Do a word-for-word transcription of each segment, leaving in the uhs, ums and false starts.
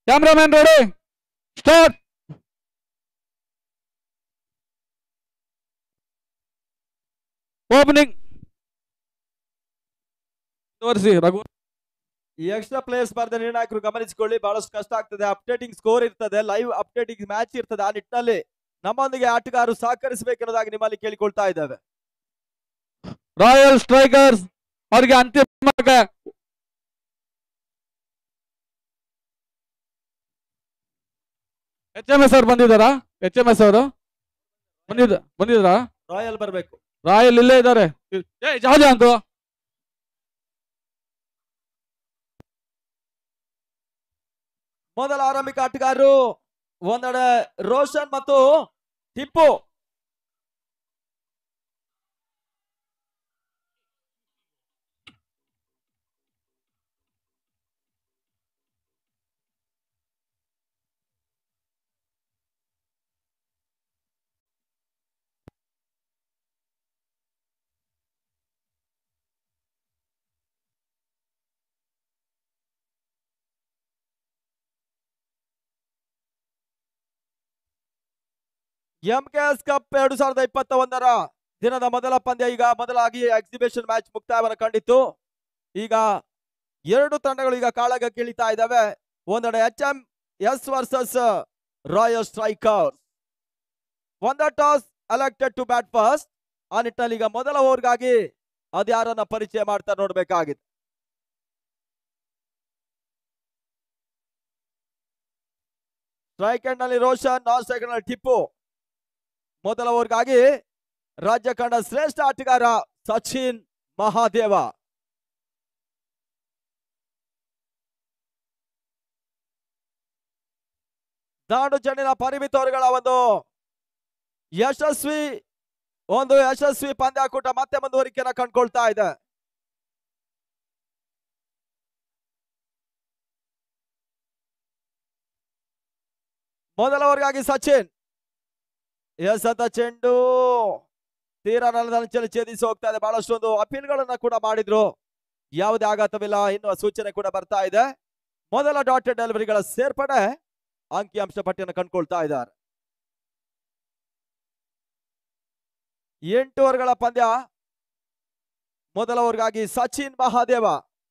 Cameraman ready, start. Opening ತೋರಿಸಿ ರಘು. ಈ extra player ಸ್ಪರ್ಧೆ ನಿರ್ಣಾಯಕರು ಗಮನಿಸಿಕೊಳ್ಳಿ, ಬಹಳಷ್ಟು ಕಷ್ಟ ಆಗ್ತದೆ. ಅಪ್ಡೇಟಿಂಗ್ ಸ್ಕೋರ್ ಇರ್ತದೆ, ಲೈವ್ ಅಪ್ಡೇಟಿಂಗ್ ಮ್ಯಾಚ್ ಇರ್ತದೆ. ಆ ನಿಟ್ಟಿನಲ್ಲಿ ನಮ್ಮೊಂದಿಗೆ ಆಟಗಾರರು ಸಹಕರಿಸಬೇಕೆನ್ನೋದಾಗಿ ನಿಮ್ಮಲ್ಲಿ ಕೇಳಿಕೊಳ್ತಾ ಇದ್ದೇವೆ. ರಾಯಲ್ ಸ್ಟ್ರೈಕರ್ಸ್ ಅವರಿಗೆ ಅಂತಿಮ ಎಚ್ ಎಂ ಎಸ್ ಅವರು ಬಂದಿದ್ದಾರಾ? ಎಚ್ ಎಂ ಎಸ್ ಅವರು ಬಂದಿದ್ದ ಬಂದಿದ್ದಾರಾ? ರಾಯಲ್ ಬರಬೇಕು. ರಾಯಲ್ ಇಲ್ಲೇ ಇದ್ದಾರೆ. ಜಾಜಾ ಅಂಕು ಮೊದಲ ಆರಂಭಿಕ ಆಟಗಾರರು ಒಂದೆಡೆ ರೋಷನ್ ಮತ್ತು ಟಿಪ್ಪು. ಎಂಕೆಎಸ್ ಕಪ್ ಎರಡು ಸಾವಿರದ ಇಪ್ಪತ್ತ ಒಂದರ ದಿನದ ಮೊದಲ ಪಂದ್ಯ ಈಗ ಮೊದಲಾಗಿ ಎಕ್ಸಿಬಿಷನ್ ಮ್ಯಾಚ್ ಮುಕ್ತಾಯವನ್ನು ಕಂಡಿತ್ತು. ಈಗ ಎರಡು ತಂಡಗಳು ಈಗ ಕಾಳಗಕ್ಕೆ ಇಳಿತಾ ಇದ್ದಾವೆ. ಒಂದೆಡೆ H M S versus Royal Strikers. ಒಂದ toss elected to bat first. ಆ ನಿಟ್ಟಿನಲ್ಲಿ ಈಗ ಮೊದಲ ಓವರ್ಗಾಗಿ ಅದ್ಯಾರನ್ನ ಪರಿಚಯ ಮಾಡ್ತಾ ನೋಡ್ಬೇಕಾಗಿದೆ. ಸ್ಟ್ರೈಕ್ ಎಂಡ್ ನಲ್ಲಿ ರೋಷನ್, ನಾನ್ ಸ್ಟ್ರೈಕ್ ನಲ್ಲಿ ಟಿಪ್ಪು. ಮೊದಲ ಓವರ್ಗಾಗಿ ರಾಜ್ಯ ಕಂಡ ಶ್ರೇಷ್ಠ ಆಟಗಾರ ಸಚಿನ್ ಮಹಾದೇವ. ದಾಂಡು ಚೆಂಡಿನ ಪರಿಮಿತ ಓವರ್ಗಳ ಒಂದು ಯಶಸ್ವಿ ಒಂದು ಯಶಸ್ವಿ ಪಂದ್ಯಾಕೂಟ ಮತ್ತೆ ಮುಂದುವರಿಕೆಯನ್ನು ಕಂಡುಕೊಳ್ತಾ ಇದೆ. ಮೊದಲ ಓವರ್ಗಾಗಿ ಸಚಿನ್. ಎಸ್ ಅಂತ ಚೆಂಡು ತೀರಾ ನೆಲದಲ್ಲಿ ಛೇದಿಸಿ ಹೋಗ್ತಾ ಇದೆ. ಬಹಳಷ್ಟು ಒಂದು ಅಪೀಲ್ಗಳನ್ನ ಕೂಡ ಮಾಡಿದ್ರು, ಯಾವುದೇ ಆಘಾತವಿಲ್ಲ ಎನ್ನುವ ಸೂಚನೆ ಕೂಡ ಬರ್ತಾ ಇದೆ. ಮೊದಲ ಡಾಟೆಡ್ ಡೆಲಿವರಿಗಳ ಸೇರ್ಪಡೆ ಅಂಕಿಅಂಶ ಪಟ್ಟಿಯನ್ನು ಕಂಡುಕೊಳ್ತಾ ಇದ್ದಾರೆ. ಎಂಟು ಓವರ್ಗಳ ಪಂದ್ಯ. ಮೊದಲ ಓವರ್ಗಾಗಿ ಸಚಿನ್ ಮಹಾದೇವ.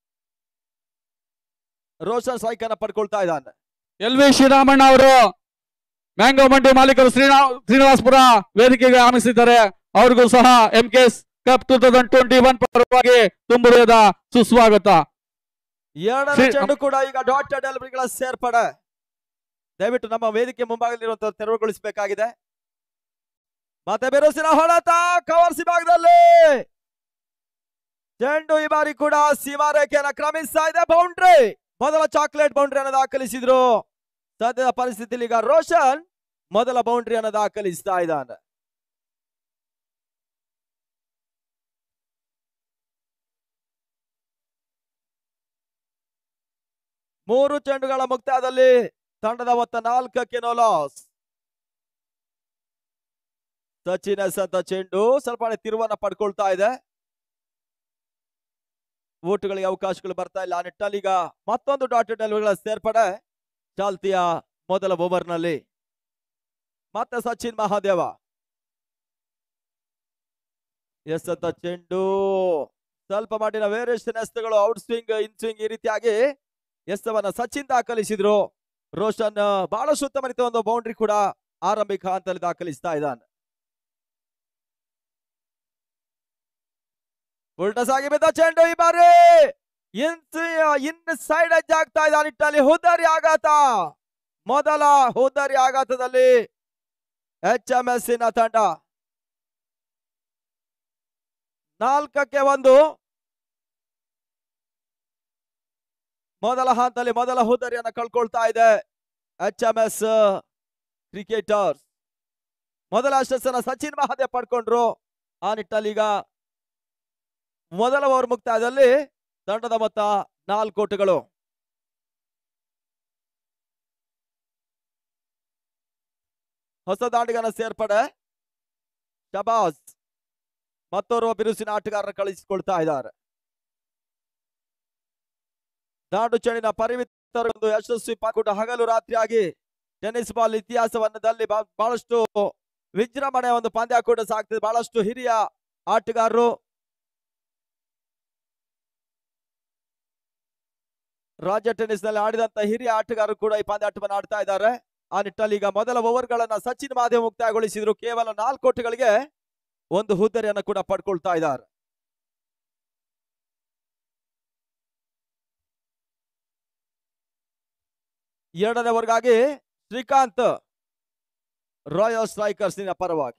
ರೋಷನ್ ಸ್ಟ್ರೈಕ್ ಅನ್ನ ಪಡ್ಕೊಳ್ತಾ ಇದ್ದಾನೆ. ಎಲ್ ವಿ ಶ್ರೀರಾಮಣ್ಣ ಅವರು ಮ್ಯಾಂಗೋ ಮಂಡಿ ಮಾಲೀಕರು ಶ್ರೀನಾ ಶ್ರೀನಿವಾಸಪುರ ವೇದಿಕೆಗೆ ಆಗಮಿಸಿದ್ದಾರೆ. ಅವ್ರಿಗೂ ಸಹ M K S cup two thousand twenty one ಪರವಾಗಿ ತುಂಬುರಿಯದ ಸುಸ್ವಾಗತ. ಎರಡನೇ ಚೆಂಡು ಕೂಡ ಈಗ ಡಾಟೆಡ್ ಡೆಲಿವರಿಗಳ ಸೇರ್ಪಡೆ. ದಯವಿಟ್ಟು ನಮ್ಮ ವೇದಿಕೆ ಮುಂಭಾಗದಲ್ಲಿರುವಂತಹ ತೆರವುಗೊಳಿಸಬೇಕಾಗಿದೆ. ಮತ್ತೆ ಬಿರುಸಿನ ಹೊಡೆತ ಕವರ್ ವಿಭಾಗದಲ್ಲಿ ಚೆಂಡು ಈ ಬಾರಿ ಕೂಡ ಸೀಮಾರೇಖೆಯನ್ನು ಕ್ರಮಿಸ್ತಾ ಇದೆ. ಬೌಂಡ್ರಿ, ಮೊದಲ ಚಾಕ್ಲೇಟ್ ಬೌಂಡ್ರಿಯನ್ನು ದಾಖಲಿಸಿದ್ರು. ಸದ್ಯದ ಪರಿಸ್ಥಿತಿಯಲ್ಲಿ ಈಗ ರೋಷನ್ ಮೊದಲ ಬೌಂಡ್ರಿಯನ್ನು ದಾಖಲಿಸ್ತಾ ಇದ್ದಾನೆ. ಮೂರು ಚೆಂಡುಗಳ ಮುಕ್ತಾಯದಲ್ಲಿ ತಂಡದ ಮೊತ್ತ ನಾಲ್ಕಕ್ಕೆ ನೋ ಲಾಸ್. ಸಚಿನ್ ಎಸ್ ಅಂತ ಚೆಂಡು ಸ್ವಲ್ಪ ತಿರುವನ್ನ ಪಡ್ಕೊಳ್ತಾ ಇದೆ. ಓಟುಗಳಿಗೆ ಅವಕಾಶಗಳು ಬರ್ತಾ ಇಲ್ಲ. ಆ ನಿಟ್ಟಿನಲ್ಲಿ ಈಗ ಮತ್ತೊಂದು ಡಾಟೆಡ್ ಡೆಲಿವರಿಗಳ ಸೇರ್ಪಡೆ ಚಾಲ್ತಿಯ ಮೊದಲ ಓವರ್ ನಲ್ಲಿ. ಮತ್ತೆ ಸಚಿನ್ ಮಹಾದೇವ. ಎಸ್ ಅಂತ ಚೆಂಡು ಸ್ವಲ್ಪ ಮಟ್ಟಿನ ವೇರಿಯೇಷನ್ ಎಸ್ತುಗಳು ಔಟ್ ಸ್ವಿಂಗ್, ಇನ್ ಸ್ವಿಂಗ್ ಈ ರೀತಿಯಾಗಿ ಎಸ್ತವನ್ನ ಸಚಿನ್ ದಾಖಲಿಸಿದ್ರು. ರೋಷನ್ ಬಹಳ ಸುತ್ತಮುತ್ತ ಒಂದು ಬೌಂಡ್ರಿ ಕೂಡ ಆರಂಭಿಕ ಹಂತದಲ್ಲಿ ದಾಖಲಿಸ್ತಾ ಇದ್ದಾನೆ. ಉಲ್ಟಾ ಸಾಗಿ ಬಿದ್ದ ಚೆಂಡು ಈ ಬಾರಿ ಇನ್ ಇನ್ ಸೈಡ್ ಎಡ್ಜ್ ಆಗ್ತಾ ಇದೆ. ನಿಟ್ಟಿನಲ್ಲಿ ಹುದ್ದರಿ ಆಘಾತ. ಮೊದಲ ಹುದ್ದರಿ ಆಘಾತದಲ್ಲಿ ಎಚ್ ಎಂ ಎಸ್ ನ ತಂಡ ನಾಲ್ಕಕ್ಕೆ ಒಂದು. ಮೊದಲ ಹಂತದಲ್ಲಿ ಮೊದಲ ಹುದ್ದರಿಯನ್ನು ಕಳ್ಕೊಳ್ತಾ ಇದೆ ಎಚ್ ಎಂ ಎಸ್ ಕ್ರಿಕೆಟರ್ಸ್. ಮೊದಲ ಯಶಸ್ಸನ್ನ ಸಚಿನ್ ಮಹಾದೇವ್ ಪಡ್ಕೊಂಡ್ರು. ಆ ನಿಟ್ಟಿನಲ್ಲಿ ಈಗ ಮೊದಲ ಓವರ್ ಮುಕ್ತಾಯದಲ್ಲಿ ತಂಡದ ಮೊತ್ತ ನಾಲ್ಕು ಓಟುಗಳು. ಹೊಸ ದಾಂಡಿಗನ ಸೇರ್ಪಡೆ ಶಬಾಸ್ ಮತ್ತೋರ್ವ ಬಿರುಸಿನ ಆಟಗಾರರ ಕಳಿಸಿಕೊಳ್ತಾ ಇದ್ದಾರೆ. ದಾಂಡು ಚೆಂಡಿನ ಪರಿಮಿತ ಒಂದು ಯಶಸ್ವಿ ಪಾಕೂಟ ಹಗಲು ರಾತ್ರಿಯಾಗಿ ಟೆನ್ನಿಸ್ ಬಾಲ್ ಇತಿಹಾಸವನ್ನದಲ್ಲಿ ಬಹಳಷ್ಟು ವಿಜೃಂಭಣೆ ಒಂದು ಪಂದ್ಯಾಕೂಟ ಸಾಗ್ತದೆ. ಬಹಳಷ್ಟು ಹಿರಿಯ ಆಟಗಾರರು ರಾಜ್ಯ ಟೆನ್ನಿಸ್ ನಲ್ಲಿ ಆಡಿದಂತ ಹಿರಿಯ ಆಟಗಾರರು ಕೂಡ ಈ ಪಂದ್ಯಾಟವನ್ನು ಆಡ್ತಾ ಇದ್ದಾರೆ. ಆ ನಿಟ್ಟಲ್ಲಿ ಈಗ ಮೊದಲ ಓವರ್ ಗಳನ್ನ ಸಚಿನ್ ಮಹಾದೇವ್ ಮುಕ್ತಾಯಗೊಳಿಸಿದ್ರು. ಕೇವಲ ನಾಲ್ಕು ಓಟಗಳಿಗೆ ಒಂದು ಹುದ್ದರಿಯನ್ನು ಕೂಡ ಪಡ್ಕೊಳ್ತಾ ಇದ್ದಾರೆ. ಎರಡನೇ ಓವರ್ಗಾಗಿ ಶ್ರೀಕಾಂತ್ ರಾಯಲ್ ಸ್ಟ್ರೈಕರ್ಸ್ ಪರವಾಗಿ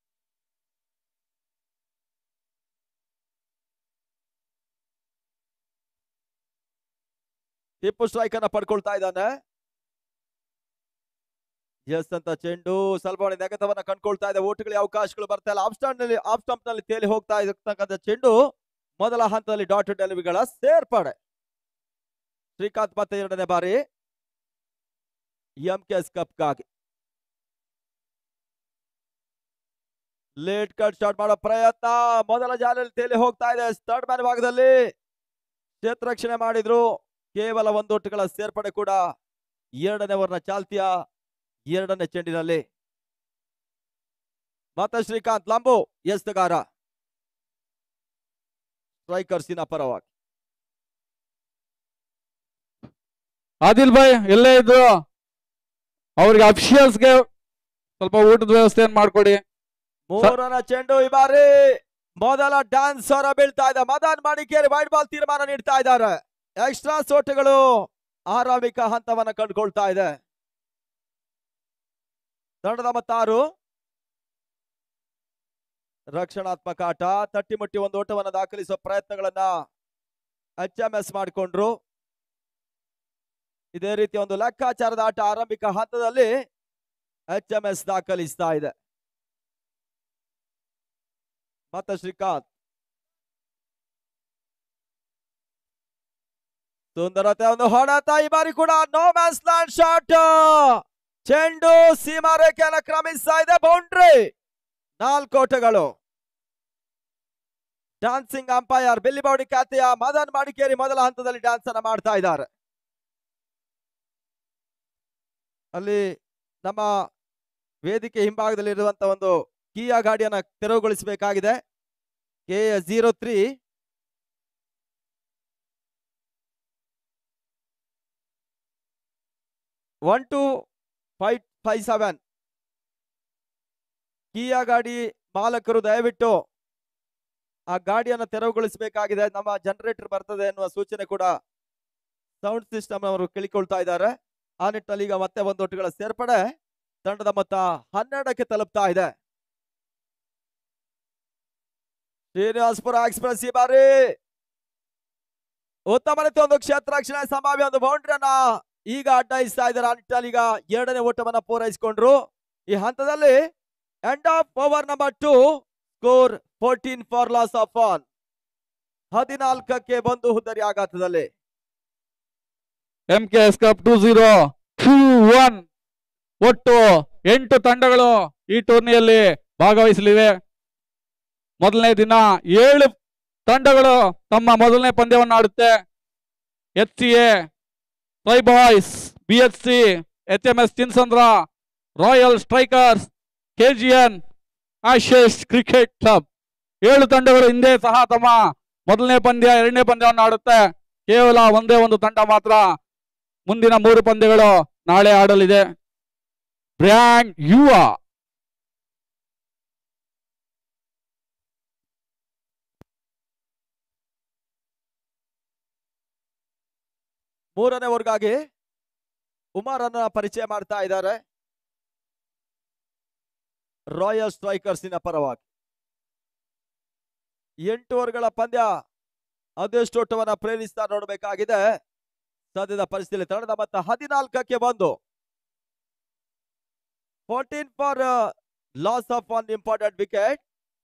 ಟಿಪ್ಪು ಸ್ಟ್ರೈಕ್ ಅನ್ನ ಪಡ್ಕೊಳ್ತಾ ಇದ್ದಾನೆ. ಎಸ್ ಅಂತ ಚೆಂಡು ಸ್ವಲ್ಪ ನೆಗೆತವನ್ನ ಕಂಡ್ಕೊಳ್ತಾ ಇದೆ. ಓಟುಗಳಿಗೆ ಅವಕಾಶಗಳು ಬರ್ತಾ ಇಲ್ಲ. ಆಫ್ ಸ್ಟಾಂಪ್ ನಲ್ಲಿ ಆಫ್ ಸ್ಟಾಂಪ್ ನಲ್ಲಿ ತೇಲಿ ಹೋಗ್ತಾ ಇರತಕ್ಕಂಥ ಚೆಂಡು ಮೊದಲ ಹಂತದಲ್ಲಿ ಡಾಟ್ ಡೆಲಿವರಿಗಳ ಸೇರ್ಪಡೆ. ಶ್ರೀಕಾಂತ್ ಮತ್ತೆ ಎರಡನೇ ಬಾರಿ ಎಂ ಕೆ ಎಸ್ ಕಪ್ಗಾಗಿ ಲೇಟ್ ಕಟ್ ಶಾಟ್ ಮಾಡೋ ಪ್ರಯತ್ನ. ಮೊದಲ ಜಾಲಲ್ಲಿ ತೇಲಿ ಹೋಗ್ತಾ ಇದೆ. ಥರ್ಡ್ ಮ್ಯಾನ್ ಭಾಗದಲ್ಲಿ ಕ್ಷೇತ್ರ ರಕ್ಷಣೆ ಮಾಡಿದ್ರು. ಕೇವಲ ಒಂದು ಒಟ್ಟುಗಳ ಸೇರ್ಪಡೆ ಕೂಡ ಎರಡನೇ ಓವರ್ನ ಚಾಲ್ತಿಯ ಎರಡನೇ ಚೆಂಡಿನಲ್ಲಿ. ಮತ್ತೆ ಶ್ರೀಕಾಂತ್ ಲಂಬು ಎಸ್ತಗಾರ ಸ್ಟ್ರೈಕರ್ಸಿನ ಪರವಾಗಿ. ಆದಿಲ್ ಭಾಯ್ ಎಲ್ಲೇ ಇದ್ರು ಅವ್ರಿಗೆ ಅಫಿಷಿಯಲ್ಸ್ಗೆ ಸ್ವಲ್ಪ ಊಟದ ವ್ಯವಸ್ಥೆಯನ್ನು ಮಾಡ್ಕೊಡಿ. ಮೂರನ ಚೆಂಡು ಈ ಬಾರಿ ಮೊದಲ ಡ್ಯಾನ್ಸ್ ಅವರ ಬೀಳ್ತಾ ಇದೆ. ಮದನ್ ಮಡಿಕೇರಿ ವೈಡ್ ಬಾಲ್ ತೀರ್ಮಾನ ನೀಡ್ತಾ ಇದ್ದಾರೆ. ಎಕ್ಸ್ಟ್ರಾ ಸೋಟುಗಳು ಆರಂಭಿಕ ಹಂತವನ್ನ ಕಂಡುಕೊಳ್ತಾ ಇದೆ. ತಂಡದ ಮತ್ತಾರು ರಕ್ಷಣಾತ್ಮಕ ಆಟ ತಟ್ಟಿ ಮುಟ್ಟಿ ಒಂದು ಓಟವನ್ನು ದಾಖಲಿಸುವ ಪ್ರಯತ್ನಗಳನ್ನ ಎಚ್ ಎಂ ಎಸ್ ಮಾಡಿಕೊಂಡ್ರು. ಇದೇ ರೀತಿ ಒಂದು ಲೆಕ್ಕಾಚಾರದ ಆಟ ಆರಂಭಿಕ ಹಂತದಲ್ಲಿ ಎಚ್ ಎಂ ಎಸ್ ದಾಖಲಿಸ್ತಾ ಇದೆ. ಮತ್ತೆ ಶ್ರೀಕಾಂತ್ ಸುಂದರತೆ ಒಂದು ಹೊಡೆತ. ಈ ಬಾರಿ ಕೂಡ ನೋ ಮ್ಯಾನ್ಸ್ ಲ್ಯಾಂಡ್ ಶಾಟ್. ಚೆಂಡು ಸೀಮಾ ರೇಖೆಯನ್ನು ಕ್ರಮಿಸ್ತಾ ಇದೆ. ಬೌಂಡ್ರಿ. ನಾಲ್ಕು ಓಟಗಳು. ಡ್ಯಾನ್ಸಿಂಗ್ ಅಂಪೈರ್ ಬಿಲ್ಲಿಬೌಡಿ ಖ್ಯಾತಿಯ ಮದನ್ ಮಡಿಕೇರಿ ಮೊದಲ ಹಂತದಲ್ಲಿ ಡ್ಯಾನ್ಸ್ ಅನ್ನ ಮಾಡ್ತಾ ಇದ್ದಾರೆ. ಅಲ್ಲಿ ನಮ್ಮ ವೇದಿಕೆ ಹಿಂಭಾಗದಲ್ಲಿ ಇರುವಂತಹ ಒಂದು ಕಿಯಾ ಗಾಡಿಯನ್ನ ತೆರವುಗೊಳಿಸಬೇಕಾಗಿದೆ. K S zero three one two five five seven Kia ಗಾಡಿ ಮಾಲಕರು ದಯವಿಟ್ಟು ಆ ಗಾಡಿಯನ್ನು ತೆರವುಗೊಳಿಸಬೇಕಾಗಿದೆ. ನಮ್ಮ ಜನರೇಟರ್ ಬರ್ತದೆ ಎನ್ನುವ ಸೂಚನೆ ಕೂಡ ಸೌಂಡ್ ಸಿಸ್ಟಮ್ ಅವರು ಕೇಳಿಕೊಳ್ತಾ ಇದ್ದಾರೆ. ಆ ನಿಟ್ಟಿನಲ್ಲಿ ಈಗ ಮತ್ತೆ ಒಂದು ಒಟ್ಟುಗಳ ಸೇರ್ಪಡೆ. ತಂಡದ ಮೊತ್ತ ಹನ್ನೆರಡಕ್ಕೆ ತಲುಪ್ತಾ ಇದೆ. ಶ್ರೀನಿವಾಸಪುರ ಎಕ್ಸ್ಪ್ರೆಸ್ ಈ ಬಾರಿ ಉತ್ತಮ ರೀತಿಯ ಒಂದು ಕ್ಷೇತ್ರ ರಕ್ಷಣೆ ಸಂಭಾವ್ಯ ಒಂದು ಬೌಂಡ್ರಿಯನ್ನ ಈಗ ಅಡ್ಡಾಯಿಸ್ತಾ ಇದ್ದಾರೆ. ಆ ನಿಟ್ಟಿನಲ್ಲಿ ಈಗ ಎರಡನೇ ಓಟವನ್ನ ಪೂರೈಸಿಕೊಂಡ್ರು. ಈ ಹಂತದಲ್ಲಿ end of over number two score fourteen for loss of one. ಹದಿನಾಲ್ಕಕ್ಕೆ ಬಂದು ಹುದ್ದರಿ ಆಘಾತದಲ್ಲಿ M K S cup two zero two one. ಒಟ್ಟು ಎಂಟು ತಂಡಗಳು ಈ ಟೂರ್ನಿಯಲ್ಲಿ ಭಾಗವಹಿಸಲಿವೆ. ಮೊದಲನೇ ದಿನ ಏಳು ತಂಡಗಳು ತಮ್ಮ ಮೊದಲನೇ ಪಂದ್ಯವನ್ನು ಆಡುತ್ತೆ. H C A, try boys, B H C, H M S Chinsandra, Royal Strikers, KGN, Ashesh cricket club ಏಳು ತಂಡಗಳು ಹಿಂದೆ ಸಹ ತಮ್ಮ ಮೊದಲನೇ ಪಂದ್ಯ ಎರಡನೇ ಪಂದ್ಯವನ್ನು ಆಡುತ್ತೆ. ಕೇವಲ ಒಂದೇ ಒಂದು ತಂಡ ಮಾತ್ರ ಮುಂದಿನ ಮೂರು ಪಂದ್ಯಗಳು ನಾಳೆ ಆಡಲಿದೆ. ಬ್ರ್ಯಾಂಡ್ ಯುವ ಮೂರನೇ ಓವರ್ಗಾಗಿ ಉಮರ್ ಅನ್ನ ಪರಿಚಯ ಮಾಡ್ತಾ ಇದ್ದಾರೆ ರಾಯಲ್ ಸ್ಟ್ರೈಕರ್ಸಿನ ಪರವಾಗಿ. ಎಂಟು ಓವರ್ಗಳ ಪಂದ್ಯ ಅದೆಷ್ಟು ಓಟವನ್ನ ಪ್ರೇರಿಸ್ತಾ ನೋಡಬೇಕಾಗಿದೆ. ಸದ್ಯದ ಪರಿಸ್ಥಿತಿ ತಂಡದ ಮೊತ್ತ ಹದಿನಾಲ್ಕಕ್ಕೆ ಬಂದು fourteen for loss of one important wicket.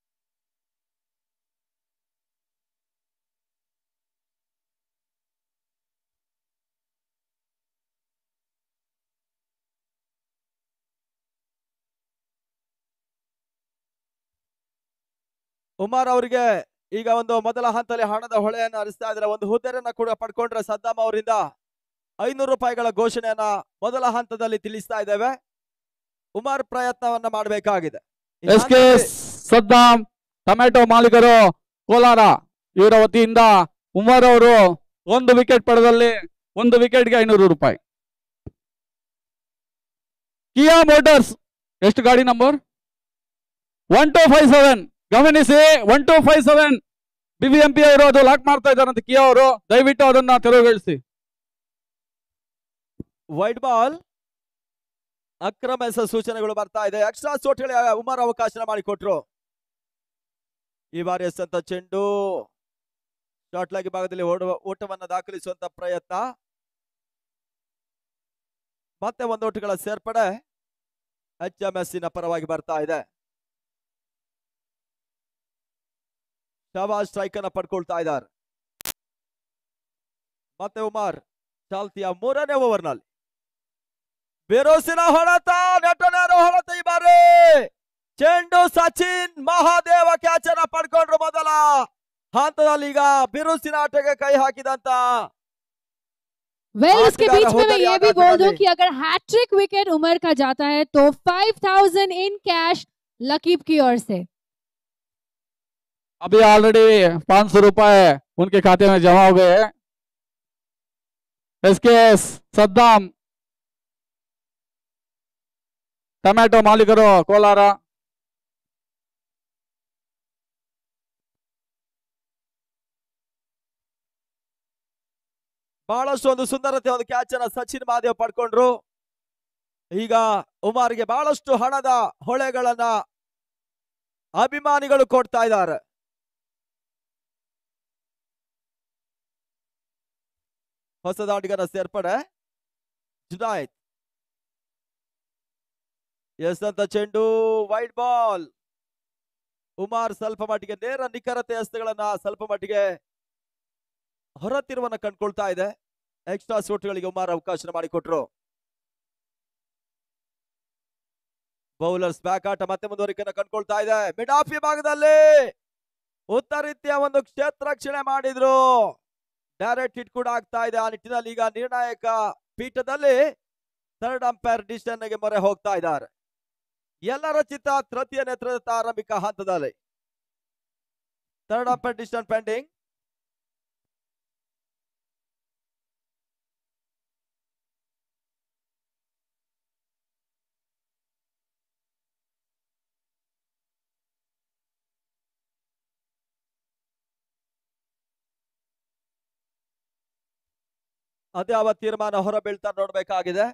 Umar ಅವರಿಗೆ ಈಗ ಒಂದು ಮೊದಲ ಹಂತದಲ್ಲಿ ಹಣದ ಹೊಳೆಯನ್ನು ಹರಿಸ್ತಾ ಇದ್ದಾರೆ. ಒಂದು ಹುದ್ದೆಯನ್ನ ಕೂಡ ಪಡ್ಕೊಂಡ್ರೆ ಸದ್ದಾಮ್ ಅವರಿಂದ ಐನೂರು ರೂಪಾಯಿಗಳ ಘೋಷಣೆಯನ್ನ ಮೊದಲ ಹಂತದಲ್ಲಿ ತಿಳಿಸ್ತಾ ಇದ್ದೇವೆ. ಉಮರ್ ಪ್ರಯತ್ನವನ್ನ ಮಾಡಬೇಕಾಗಿದೆ. ಎಸ್ ಕೆ ಸದ್ದಾಂ ಟೊಮೆಟೊ ಮಾಲೀಕರು ಕೋಲಾರ ಇವರ ವತಿಯಿಂದ ಉಮರ್ ಅವರು ಒಂದು ವಿಕೆಟ್ ಪಡೆದಲ್ಲಿ ಒಂದು ವಿಕೆಟ್ಗೆ ಐನೂರು ರೂಪಾಯಿ. ಕಿಯಾ ಮೋಟಾರ್ಸ್ ಎಷ್ಟು ಗಾಡಿ number one two five seven ಗಮನಿಸಿ, one two five seven BBMP ಅವರು ಅದು ಲಾಕ್ ಮಾಡ್ತಾ ಇದ್ದಾರಂತೆ. ಕಿಯಾ ಅವರು ದಯವಿಟ್ಟು ಅದನ್ನ ತೆರವುಗೊಳಿಸಿ. ವೈಡ್ ಬಾಲ್ ಅಕ್ರಮ ಎಸೆತ ಸೂಚನೆಗಳು ಬರ್ತಾ ಇದೆ. ಎಕ್ಸ್ಟ್ರಾ ಸೋಟ್ಗಳಿಗೆ ಉಮರ್ ಅವಕಾಶ ಮಾಡಿಕೊಟ್ರು. ಈ ಬಾರಿ ಎಸೆದಂತ ಚೆಂಡು ಶಾರ್ಟ್ ಲೆಗ್ ಭಾಗದಲ್ಲಿ ಓಡುವ ಓಟವನ್ನ ದಾಖಲಿಸುವಂತ ಪ್ರಯತ್ನ. ಮತ್ತೆ ಒಂದು ಓಟಗಳ ಸೇರ್ಪಡೆ ಎಚ್ ಎಂ ಎಸ್ ನ ಪರವಾಗಿ ಬರ್ತಾ ಇದೆ. ಶವಾಜ್ ಸ್ಟ್ರೈಕ್ ಅನ್ನ ಪಡ್ಕೊಳ್ತಾ ಇದ್ದಾರೆ. ಮತ್ತೆ ಉಮರ್ ಚಾಲ್ತಿಯ ಮೂರನೇ ಓವರ್ ನಲ್ಲಿ ಬಿರುಸಿನ ಹೊಡೆತ, ನೆಟ್ಟನೇರ ಹೊಡೆತ. ಈ ಬಾರಿ ಚೆಂಡು ಸಚಿನ್ ಮಹಾದೇವ ಕ್ಯಾಚ್ ಅನ್ನ ಪಡ್ಕೊಂಡ್ರು. ಮೊದಲ ಹಂತದಲ್ಲಿ ಈಗ ಬಿರುಸಿನ ಆಟಕ್ಕೆ ಕೈ ಹಾಕಿದಂತ वेल well, उसके बीच में मैं ये भी बोल दूं कि अगर हैट्रिक विकेट उमर का जाता है तो फाइव थाउजेंड इन कैश लकीब की ओर से। अभी ऑलरेडी पांच सौ रुपए उनके खाते में जमा हो गए हैं। एसके सद्दाम टೊಮೆಟೊ ಮಾಲೀಕರು ಕೋಲಾರ ಬಹಳಷ್ಟು ಒಂದು ಸುಂದರತೆ ಒಂದು ಕ್ಯಾಚ್ ಅನ್ನ ಸಚಿನ್ ಮಹಾದೇವ್ ಪಡ್ಕೊಂಡ್ರು. ಈಗ ಉಮರ್ಗೆ ಬಹಳಷ್ಟು ಹಣದ ಹೊಳೆಗಳನ್ನ ಅಭಿಮಾನಿಗಳು ಕೊಡ್ತಾ ಇದ್ದಾರೆ. ಹೊಸದಾಡಿಗರ ಸೇರ್ಪಡೆ ಜುನಾಯ್ದ್ ಎಸೆದಂತ ಚೆಂಡು ವೈಡ್ ಬಾಲ್. ಉಮರ್ ಸ್ವಲ್ಪ ಮಟ್ಟಿಗೆ ನೇರ ನಿಖರತೆ ಎಸೆತಗಳನ್ನ ಸ್ವಲ್ಪ ಮಟ್ಟಿಗೆ ಹೊರತಿರುವನ್ನ ಕಂಡುಕೊಳ್ತಾ ಇದೆ. ಎಕ್ಸ್ಟ್ರಾ ಸೋಟ್ಗಳಿಗೆ ಉಮರ್ ಅವಕಾಶ ಮಾಡಿಕೊಟ್ರು. ಬೌಲರ್ಸ್ ಬ್ಯಾಕ್ ಆಟ ಮತ್ತೆ ಮುಂದುವರಿಕೆಯನ್ನು ಕಂಡುಕೊಳ್ತಾ ಇದೆ. ಮಿಡ್ ಆಫ್ ಭಾಗದಲ್ಲಿ ಉತ್ತರ ರೀತಿಯ ಒಂದು ಕ್ಷೇತ್ರ ರಕ್ಷಣೆ ಮಾಡಿದ್ರು. ಡೈರೆಕ್ಟ್ ಹಿಟ್ ಕೂಡ ಆಗ್ತಾ ಇದೆ. ಆ ನಿಟ್ಟಿನಲ್ಲಿ ಈಗ ನಿರ್ಣಾಯಕ ಪೀಠದಲ್ಲಿ ಥರ್ಡ್ ಅಂಪೈರ್ ಡಿಸಿಷನ್ ಗೆ ಮೊರೆ ಹೋಗ್ತಾ ಇದ್ದಾರೆ. ಎಲ್ಲರ ಚಿತ್ತ ತೃತೀಯ ನೇತೃತ್ವದ ಆರಂಭಿಕ ಹಂತದಲ್ಲಿ ಥರ್ಡ್ ಅಂಪೈರ್ ಡಿಸಿಷನ್ ಪೆಂಡಿಂಗ್. ಅದ್ಯಾವ ತೀರ್ಮಾನ ಹೊರಬೀಳ್ತಾ ನೋಡ್ಬೇಕಾಗಿದೆ.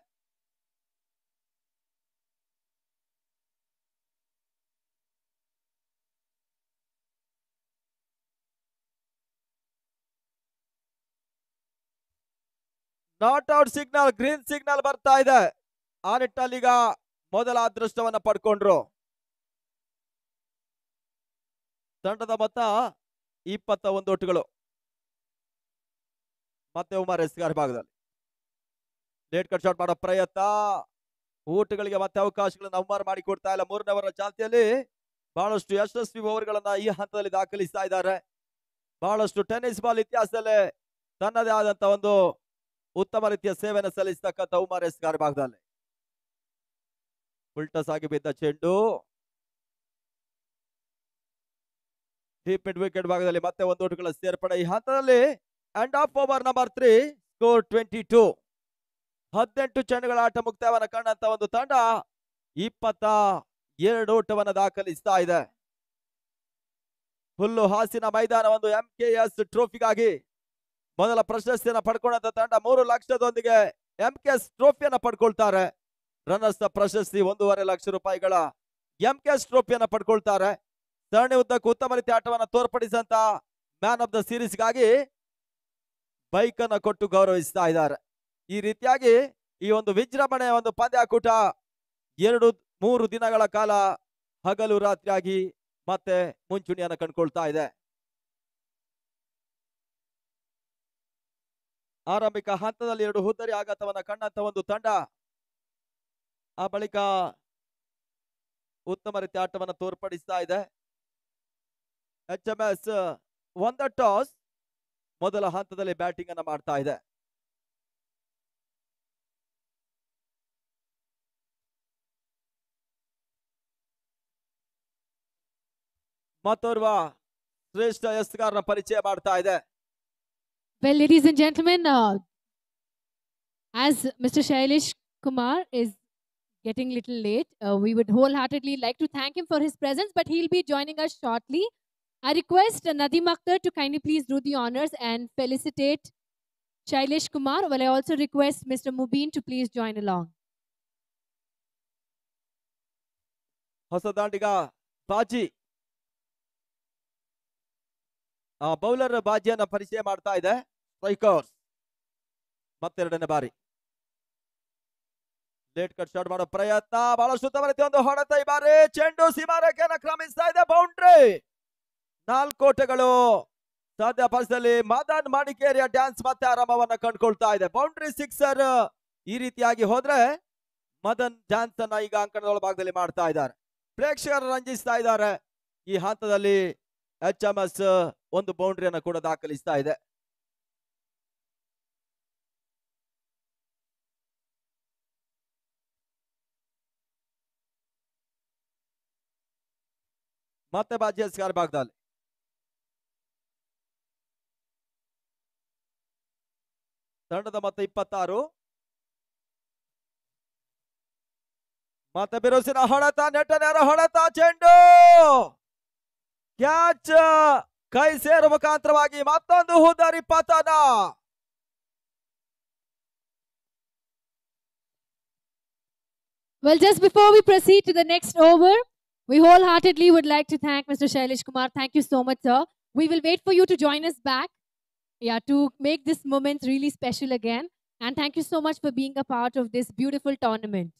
Not out signal, green signal ಬರ್ತಾ ಇದೆ. ಆ ನಿಟ್ಟಿನಲ್ಲಿ ಈಗ ಮೊದಲ ಅದೃಷ್ಟವನ್ನ ಪಡ್ಕೊಂಡ್ರು. ತಂಡದ ಮೊತ್ತ ಇಪ್ಪತ್ತ ಒಂದು ಒಟ್ಟುಗಳು. ಮತ್ತೆ ಉಮರ್ ಎಸ್ಗಾರ್ ಭಾಗದಲ್ಲಿ ಲೇಟ್ ಕಟ್ ಶಾಟ್ ಮಾಡೋ ಪ್ರಯತ್ನ. ಊಟಗಳಿಗೆ ಮತ್ತೆ ಅವಕಾಶಗಳನ್ನ ಉಮರ್ ಮಾಡಿಕೊಡ್ತಾ ಇಲ್ಲ. ಮೂರನೇ ಓವರ್ ಚಾಲ್ತಿಯಲ್ಲಿ ಬಹಳಷ್ಟು ಯಶಸ್ವಿ ಓವರ್ಗಳನ್ನ ಈ ಹಂತದಲ್ಲಿ ದಾಖಲಿಸ್ತಾ ಇದ್ದಾರೆ. ಬಹಳಷ್ಟು ಟೆನ್ನಿಸ್ ಬಾಲ್ ಇತಿಹಾಸದಲ್ಲೇ ತನ್ನದೇ ಆದಂತ ಒಂದು ಉತ್ತಮ ರೀತಿಯ ಸೇವೆಯನ್ನು ಸಲ್ಲಿಸತಕ್ಕಂಥ ಉಮರ್ ಎಸ್ಗಾರ್ ಭಾಗದಲ್ಲಿ ಉಲ್ಟಾ ಸಾಗಿ ಬಿದ್ದ ಚೆಂಡು ಡೀಪ್ ಮಿಡ್ ವಿಕೆಟ್ ಭಾಗದಲ್ಲಿ ಮತ್ತೆ ಒಂದು ಓಟಗಳ ಸೇರ್ಪಡೆ. ಈ ಹಂತದಲ್ಲಿ end of over number three, score twenty two. ಹದಿನೆಂಟು ಚೆಂಡುಗಳ ಆಟ ಮುಕ್ತಾಯವನ್ನ ಕಂಡಂತ ಒಂದು ತಂಡ ಇಪ್ಪತ್ತ ಎರಡು ಓಟವನ್ನ ದಾಖಲಿಸ್ತಾ ಇದೆ. ಹುಲ್ಲು ಹಾಸಿನ ಮೈದಾನ ಒಂದು ಎಂ ಕೆ ಎಸ್ ಟ್ರೋಫಿಗಾಗಿ ಮೊದಲ ಪ್ರಶಸ್ತಿಯನ್ನ ಪಡ್ಕೊಂಡಂತ ತಂಡ ಮೂರು ಲಕ್ಷದೊಂದಿಗೆ ಎಂ ಕೆ ಎಸ್ ಟ್ರೋಫಿಯನ್ನ ಪಡ್ಕೊಳ್ತಾರೆ. ರನ್ನರ್ಸ್ ಪ್ರಶಸ್ತಿ ಒಂದೂವರೆ ಲಕ್ಷ ರೂಪಾಯಿಗಳ ಎಂ ಕೆ ಎಸ್ ಟ್ರೋಫಿಯನ್ನ ಪಡ್ಕೊಳ್ತಾರೆ. ಸರಣಿ ಉದ್ದಕ್ಕೂ ಉತ್ತಮ ರೀತಿಯ ಆಟವನ್ನ ತೋರ್ಪಡಿಸಂತ ಮ್ಯಾನ್ ಆಫ್ ದ ಸೀರೀಸ್ಗಾಗಿ ಬೈಕ್ ಅನ್ನ ಕೊಟ್ಟು ಗೌರವಿಸ್ತಾ ಇದ್ದಾರೆ. ಈ ರೀತಿಯಾಗಿ ಈ ಒಂದು ವಿಜೃಂಭಣೆಯ ಒಂದು ಪಂದ್ಯಾಕೂಟ ಎರಡು ಮೂರು ದಿನಗಳ ಕಾಲ ಹಗಲು ರಾತ್ರಿಯಾಗಿ ಮತ್ತೆ ಮುಂಚೂಣಿಯನ್ನ ಕಂಡುಕೊಳ್ತಾ ಇದೆ. ಆರಂಭಿಕ ಹಂತದಲ್ಲಿ ಎರಡು ಹುದ್ದರಿ ಆಘಾತವನ್ನ ಕಂಡಂತ ಒಂದು ತಂಡ ಆ ಬಳಿಕ ಉತ್ತಮ ರೀತಿಯ ಆಟವನ್ನ ತೋರ್ಪಡಿಸ್ತಾ ಇದೆ. ಎಚ್ ಎಂ ಎಸ್ ಒಂದ ಟಾಸ್ ಮೊದಲ ಹಂತದಲ್ಲಿ ಬ್ಯಾಟಿಂಗ್ ಅನ್ನ ಮಾಡ್ತಾ ಇದೆ. ಮತ್ತೋರ್ವ ಶ್ರೇಷ್ಠ ಎಸ್ಗಾರನ ಪರಿಚಯ ಮಾಡ್ತಾ ಇದೆ. Well, ladies and gentlemen, uh, as Mister Shailesh Kumar is getting little late, uh, we would wholeheartedly like to thank him for his presence, but he'll be joining us shortly. I request uh, Nadim Akhtar to kindly please do the honors and felicitate Shailesh Kumar. Well, I also request Mister Mubin to please join along. ಹೊಸ ದಾಂಡಿಗ ಬಾಜಿ ಆ bowler ಬಾಜಿಯನ್ನ ಪರಿಚಯ ಮಾಡ್ತಾ ಇದೆ. Strikers ಮತ್ತೆರಡನೇ ಬಾರಿ late cut shot ಮಾಡೋ ಪ್ರಯತ್ನ, ಬಹಳಷ್ಟು ಉತ್ತಮ ಒಂದು ಹೊಡೆತ. ಈ ಬಾರಿ ಚೆಂಡು ಸೀಮಾರೇಖೆಯನ್ನು ಕ್ರಮಿಸ್ತಾ ಇದೆ. ಬೌಂಡ್ರಿ ನಾಲ್ಕು ಓಟಗಳು. ಸದ್ಯ ಪರಿಸ್ಥಿತಿಯಲ್ಲಿ ಮದನ್ ಮಡಿಕೇರಿಯ ಡ್ಯಾನ್ಸ್ ಮತ್ತೆ ಆರಂಭವನ್ನ ಕಂಡುಕೊಳ್ತಾ ಇದೆ. ಬೌಂಡ್ರಿ ಸಿಕ್ಸರ್ ಈ ರೀತಿಯಾಗಿ ಹೋದ್ರೆ ಮದನ್ ಡ್ಯಾನ್ಸ್ ಅನ್ನ ಈಗ ಅಂಕಣದ ಭಾಗದಲ್ಲಿ ಮಾಡ್ತಾ ಇದ್ದಾರೆ. ಪ್ರೇಕ್ಷಕರು ರಂಜಿಸ್ತಾ ಇದ್ದಾರೆ. ಈ ಹಂತದಲ್ಲಿ ಎಚ್ ಎಂ ಎಸ್ ಒಂದು ಬೌಂಡ್ರಿಯನ್ನು ಕೂಡ ದಾಖಲಿಸ್ತಾ ಇದೆ. ಮತ್ತೆ ಬಾಜಿ ಎಸ್ಗಾರ್ ಭಾಗದಲ್ಲಿ ತಂಡದ ಮತ್ತೆ ಇಪ್ಪತ್ತಾರು. ಮತ್ತೆ ಬಿರುಸಿನ ಹೊಡೆತ, ನೆಟ್ಟ ನೇರ ಹೊಡೆತ, ಚೆಂಡು ಕ್ಯಾಚ್ ಕೈ ಸೇರುವ ಮುಖಾಂತರವಾಗಿ ಮತ್ತೊಂದು ಹುದರಿ ಪತನ. Well, just before we proceed to the next over, we wholeheartedly would like to thank Mister Shailesh Kumar. Thank you so much, sir. We will wait for you to join us back, yeah, to make this moment really special again. And thank you so much for being a part of this beautiful tournament.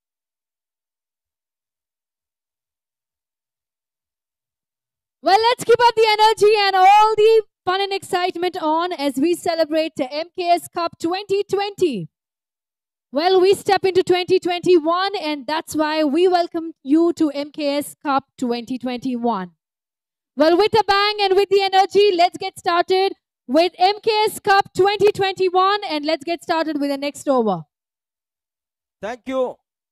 Well, let's keep up the energy and all the fun and excitement on as we celebrate the M K S Cup twenty twenty. Well, we step into twenty twenty-one, and that's why we welcome you to M K S Cup twenty twenty-one. Well, with a bang and with the energy, let's get started with M K S Cup twenty twenty-one, and let's get started with the next over. Thank you.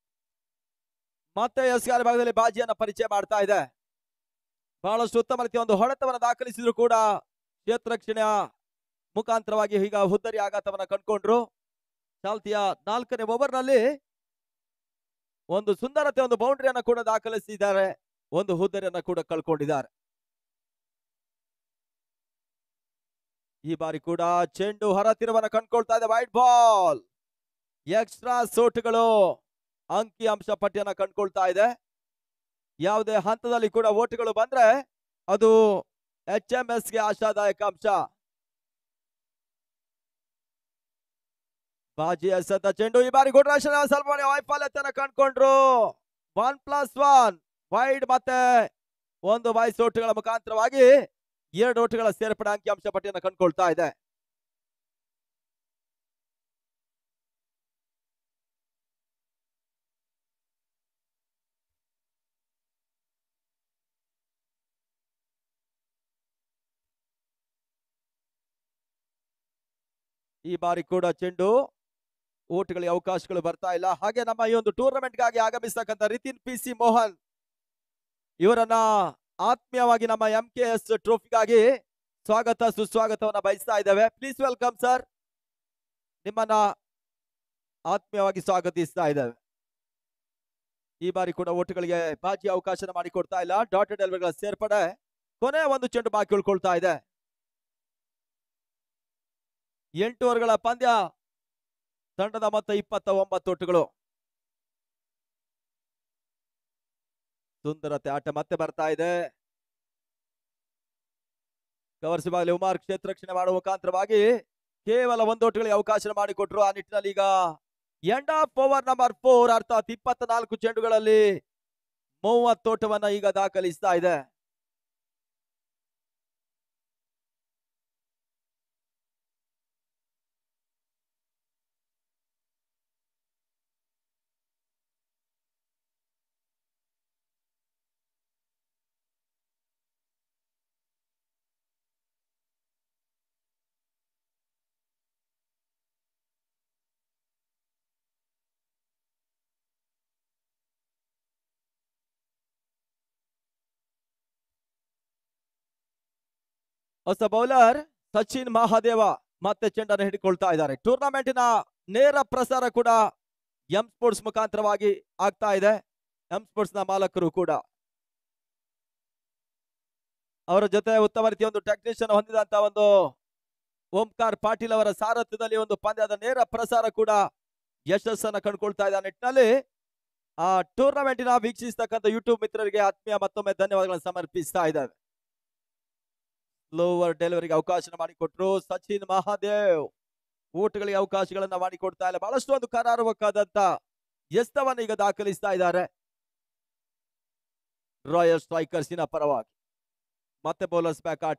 ಮತ್ತೆ ಎಸ್ಗಾರ್ ಭಾಗದಲ್ಲಿ ಬಾಜಿಯನ್ನ ಪರಿಚಯ ಮಾಡ್ತಾ ಇದೆ. ಬಹಳಷ್ಟು ಉತ್ತಮ ರೀತಿಯ ಒಂದು ಹೊಡೆತವನ್ನು ದಾಖಲಿಸಿದ್ರು ಕೂಡ ಕ್ಷೇತ್ರ ರಕ್ಷಣೆಯ ಮುಖಾಂತರವಾಗಿ ಈಗ ಹುದ್ದರಿ ಆಘಾತವನ್ನ ಕಂಡುಕೊಂಡ್ರು. ಚಾಲ್ತಿಯ ನಾಲ್ಕನೇ ಓವರ್ ನಲ್ಲಿ ಒಂದು ಸುಂದರತೆ ಒಂದು ಬೌಂಡ್ರಿಯನ್ನ ಕೂಡ ದಾಖಲಿಸಿದ್ದಾರೆ. ಒಂದು ಹುದ್ದರಿಯನ್ನ ಕೂಡ ಕಳ್ಕೊಂಡಿದ್ದಾರೆ. ಈ ಬಾರಿ ಕೂಡ ಚೆಂಡು ಹೊರತಿರುವನ್ನ ಕಂಡುಕೊಳ್ತಾ ಇದೆ. ವೈಟ್ ಬಾಲ್, ಎಕ್ಸ್ಟ್ರಾ ಸೋಟುಗಳು ಅಂಕಿ ಅಂಶ ಪಟ್ಟಿಯನ್ನ ಕಂಡುಕೊಳ್ತಾ ಇದೆ. ಯಾವುದೇ ಹಂತದಲ್ಲಿ ಕೂಡ ಓಟುಗಳು ಬಂದ್ರೆ ಅದು ಎಚ್ ಎಂ ಎಸ್ ಗೆ ಆಶಾದಾಯಕ ಅಂಶ. ಬಾಜಿ ಎಸೆದ ಚೆಂಡು ಈ ಬಾರಿ ಗುಡ್ರಾಶನ ಸ್ವಲ್ಪ ವೈಫಲ್ಯತೆಯನ್ನು ಕಂಡುಕೊಂಡ್ರು. ಒನ್ ಪ್ಲಸ್ ಒನ್ ವೈಡ್ ಮತ್ತೆ ಒಂದು ವೈಸ್ ಓಟುಗಳ ಮುಖಾಂತರವಾಗಿ ಎರಡು ಓಟುಗಳ ಸೇರ್ಪಡೆ ಅಂಕಿ ಅಂಶ ಪಟ್ಟಿಯನ್ನು ಕಂಡುಕೊಳ್ತಾ ಇದೆ. ಈ ಬಾರಿ ಕೂಡ ಚೆಂಡು ಓಟ್ಗಳಿಗೆ ಅವಕಾಶಗಳು ಬರ್ತಾ ಇಲ್ಲ. ಹಾಗೆ ನಮ್ಮ ಈ ಒಂದು ಟೂರ್ನಮೆಂಟ್ ಗಾಗಿ ಆಗಮಿಸತಕ್ಕಂಥ ರಿತಿನ್ ಪಿ ಸಿ ಮೋಹನ್ ಇವರನ್ನ ಆತ್ಮೀಯವಾಗಿ ನಮ್ಮ ಎಂ ಕೆ ಎಸ್ ಟ್ರೋಫಿಗಾಗಿ ಸ್ವಾಗತ ಸುಸ್ವಾಗತವನ್ನ ಬಯಸ್ತಾ ಇದ್ದೇವೆ. ಪ್ಲೀಸ್ ವೆಲ್ಕಮ್ ಸರ್, ನಿಮ್ಮನ್ನ ಆತ್ಮೀಯವಾಗಿ ಸ್ವಾಗತಿಸ್ತಾ ಇದ್ದೇವೆ. ಈ ಬಾರಿ ಕೂಡ ಓಟುಗಳಿಗೆ ಬಾಜಿ ಅವಕಾಶ ಮಾಡಿಕೊಡ್ತಾ ಇಲ್ಲ. ಡಾಟೆಡ್ ಎಲ್ವೆಗಳ ಸೇರ್ಪಡೆ ಕೊನೆ ಒಂದು ಚೆಂಡು ಬಾಕಿ ಉಳ್ಕೊಳ್ತಾ ಇದೆ. ಎಂಟು ಓವರ್ಗಳ ಪಂದ್ಯ, ತಂಡದ ಮೊತ್ತ ಇಪ್ಪತ್ತ ಒಂಬತ್ತು ಓಟುಗಳು. ಸುಂದರತೆ ಆಟ ಮತ್ತೆ ಬರ್ತಾ ಇದೆ. ಕವರ್ಸ್ ಬಾಗಲಿ ಉಮಾರ್ ಕ್ಷೇತ್ರ ರಕ್ಷಣೆ ಮಾಡುವ ಮುಖಾಂತರವಾಗಿ ಕೇವಲ ಒಂದು ಓಟುಗಳಿಗೆ ಅವಕಾಶ ಮಾಡಿಕೊಟ್ರು. ಆ ನಿಟ್ಟಿನಲ್ಲಿ ಈಗ end of over number four ಅರ್ಥಾತ್ ಇಪ್ಪತ್ತ ನಾಲ್ಕು ಚೆಂಡುಗಳಲ್ಲಿ ಮೂವತ್ತು ಓಟವನ್ನ ಈಗ ದಾಖಲಿಸ್ತಾ ಇದೆ. ಹೊಸ ಬೌಲರ್ ಸಚಿನ್ ಮಹಾದೇವ ಮತ್ತೆ ಚೆಂಡನ್ನು ಹಿಡಿಕೊಳ್ತಾ ಇದ್ದಾರೆ. ಟೂರ್ನಮೆಂಟಿನ ನೇರ ಪ್ರಸಾರ ಕೂಡ ಎಂ ಸ್ಪೋರ್ಟ್ಸ್ ಮುಖಾಂತರವಾಗಿ ಆಗ್ತಾ ಇದೆ. ಎಂ ಸ್ಪೋರ್ಟ್ಸ್ ನ ಮಾಲಕರು ಕೂಡ ಅವರ ಜೊತೆ ಉತ್ತಮ ರೀತಿಯ ಒಂದು ಟೆಕ್ನಿಷಿಯನ್ ಹೊಂದಿದಂತ ಒಂದು ಓಂಕಾರ್ ಪಾಟೀಲ್ ಅವರ ಸಾರಥ್ಯದಲ್ಲಿ ಒಂದು ಪಂದ್ಯದ ನೇರ ಪ್ರಸಾರ ಕೂಡ ಯಶಸ್ಸನ್ನ ಕಂಡುಕೊಳ್ತಾ ಇದ್ದ ನಿಟ್ಟಿನಲ್ಲಿ ಆ ಟೂರ್ನಮೆಂಟಿನ ವೀಕ್ಷಿಸತಕ್ಕಂಥ ಯೂಟ್ಯೂಬ್ ಮಿತ್ರರಿಗೆ ಆತ್ಮೀಯ ಮತ್ತೊಮ್ಮೆ ಧನ್ಯವಾದಗಳನ್ನು ಸಮರ್ಪಿಸ್ತಾ ಇದ್ದಾವೆ. ಸ್ಲೋವರ್ ಡೆಲಿವರಿಗೆ ಅವಕಾಶ ಮಾಡಿಕೊಟ್ರು ಸಚಿನ್ ಮಹಾದೇವ್. ಓಟ್ಗಳಿಗೆ ಅವಕಾಶಗಳನ್ನ ಮಾಡಿಕೊಡ್ತಾ ಇಲ್ಲ. ಬಹಳಷ್ಟು ಒಂದು ಕರಾರುವಕ್ಕಾದಂತ ಎಸ್ತವನ್ನು ಈಗ ದಾಖಲಿಸ್ತಾ ಇದ್ದಾರೆ ರಾಯಲ್ ಸ್ಟ್ರೈಕರ್ಸಿನ ಪರವಾಗಿ. ಮತ್ತೆ ಬೌಲರ್ಸ್ ಬ್ಯಾಕ್ ಆಟ.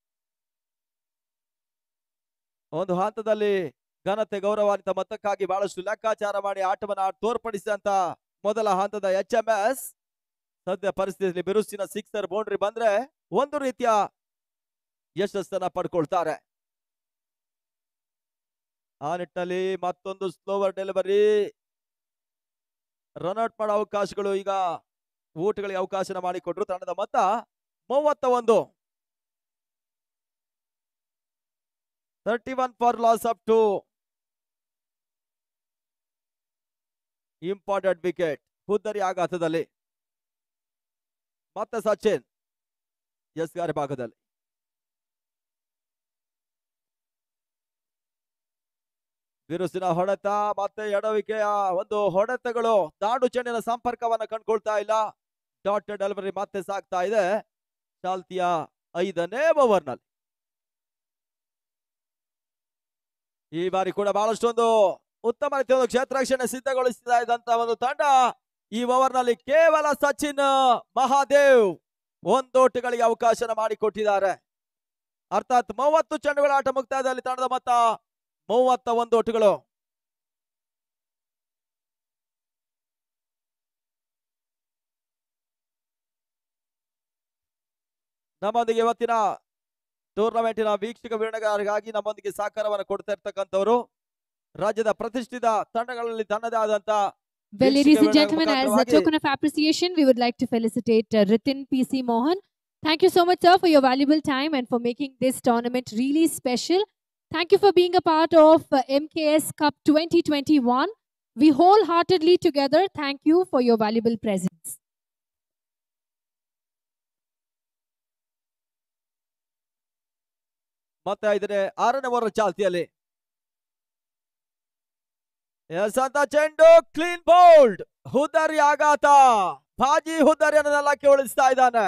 ಒಂದು ಹಂತದಲ್ಲಿ ಘನತೆ ಗೌರವಾನ್ವಿತ ಮೊತ್ತಕ್ಕಾಗಿ ಬಹಳಷ್ಟು ಲೆಕ್ಕಾಚಾರ ಮಾಡಿ ಆಟವನ್ನು ತೋರ್ಪಡಿಸಿದಂತ ಮೊದಲ ಹಂತದ ಎಚ್ ಎಂ ಎಸ್ ಸದ್ಯ ಪರಿಸ್ಥಿತಿಯಲ್ಲಿ ಬಿರುಸಿನ ಸಿಕ್ಸರ್ ಬೌಂಡ್ರಿ ಬಂದ್ರೆ ಒಂದು ರೀತಿಯ ಯಶಸ್ಸನ್ನ ಪಡ್ಕೊಳ್ತಾರೆ. ಆ ನಿಟ್ಟಿನಲ್ಲಿ ಮತ್ತೊಂದು ಸ್ಲೋವರ್ ಡೆಲಿವರಿ. ರನ್ಔಟ್ ಮಾಡೋ ಅವಕಾಶಗಳು ಈಗ ಓಟ್ಗಳಿಗೆ ಅವಕಾಶ ಮಾಡಿಕೊಟ್ರು. ತಂಡದ ಮೊತ್ತ ಮೂವತ್ತ ಒಂದು. Thirty one for loss of two. Important wicket ಹುದ್ದರಿ ಆಘಾತದಲ್ಲಿ. ಮತ್ತೆ ಸಚಿನ್ ಎಸ್ಗಾರಿ ಭಾಗದಲ್ಲಿ. ಬಿರುಸಿನ ಹೊಡೆತ ಮತ್ತೆ ಎಡವಿಕೆಯ ಒಂದು ಹೊಡೆತಗಳು ದಾಂಡು ಚೆಂಡಿನ ಸಂಪರ್ಕವನ್ನ ಕಂಡುಕೊಳ್ತಾ ಇಲ್ಲ. ಡಾಟ್ ಡೆಲಿವರಿ ಮತ್ತೆ ಸಾಗ್ತಾ ಇದೆ ಚಾಲ್ತಿಯ ಐದನೇ ಓವರ್ನಲ್ಲಿ. ಈ ಬಾರಿ ಕೂಡ ಬಹಳಷ್ಟು ಒಂದು ಉತ್ತಮ ರೀತಿಯ ಒಂದು ಕ್ಷೇತ್ರರಕ್ಷಣೆ ಸಿದ್ಧಗೊಳಿಸ್ತಾ ಇದ್ದಂತ ಒಂದು ತಂಡ ಈ ಓವರ್ನಲ್ಲಿ ಕೇವಲ ಸಚಿನ್ ಮಹಾದೇವ್ ಒಂದೋಟುಗಳಿಗೆ ಅವಕಾಶ ಮಾಡಿಕೊಟ್ಟಿದ್ದಾರೆ. ಅರ್ಥಾತ್ ಮೂವತ್ತು ಚೆಂಡುಗಳ ಆಟ ಮುಕ್ತಾಯದಲ್ಲಿ ತಂಡದ ಮೊತ್ತ ಮೂವತ್ತ ಒಂದು ಓಟುಗಳು. ನಮ್ಮೊಂದಿಗೆ ಇವತ್ತಿನ ಟೂರ್ನಮೆಂಟಿನ ವೀಕ್ಷಕ ವೀಕ್ಷಕರಿಗಾಗಿ ನಮ್ಮೊಂದಿಗೆ ಸಹಕಾರವನ್ನು ಕೊಡ್ತಾ ಇರ್ತಕ್ಕಂಥವರು ರಾಜ್ಯದ ಪ್ರತಿಷ್ಠಿತ ತಂಡಗಳಲ್ಲಿ ತನ್ನದೇ ಆದಂತ. Well, ladies and gentlemen, as a token of appreciation, we would like to felicitate uh, Ritin P C Mohan. Thank you so much, sir, for your valuable time and for making this tournament really special. Thank you for being a part of uh, M K S Cup twenty twenty-one. We wholeheartedly together thank you for your valuable presence. ಮತ್ತೆ ಐದನೇ ಆರನೇ over ಚಾಲ್ತಿಯಲ್ಲಿ ಎಸಂತ ಚೆಂಡು clean bowled. ಹುದ್ದರಿ ಆಘಾತ. ಬಾಜಿ ಹುದ್ದರಿಯನ್ನು ನೆಲಕ್ಕೆ ಉಳಿಸ್ತಾ ಇದ್ದಾನೆ.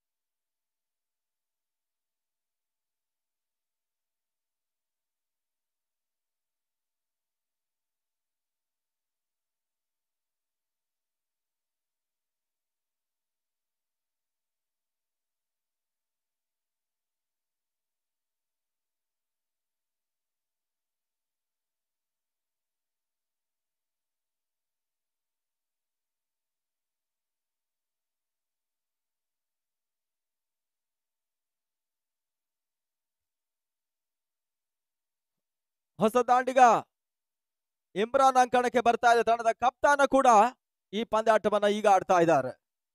ಹೊಸ ದಾಂಡಿಗ ಇಮ್ರಾನ್ ಅಂಕಣಕ್ಕೆ ಬರ್ತಾ ಇದೆ. ತಂಡದ ಕಪ್ತಾನ ಕೂಡ ಈ ಪಂದ್ಯಾಟವನ್ನ ಈಗ ಆಡ್ತಾ ಇದ್ದಾರೆ.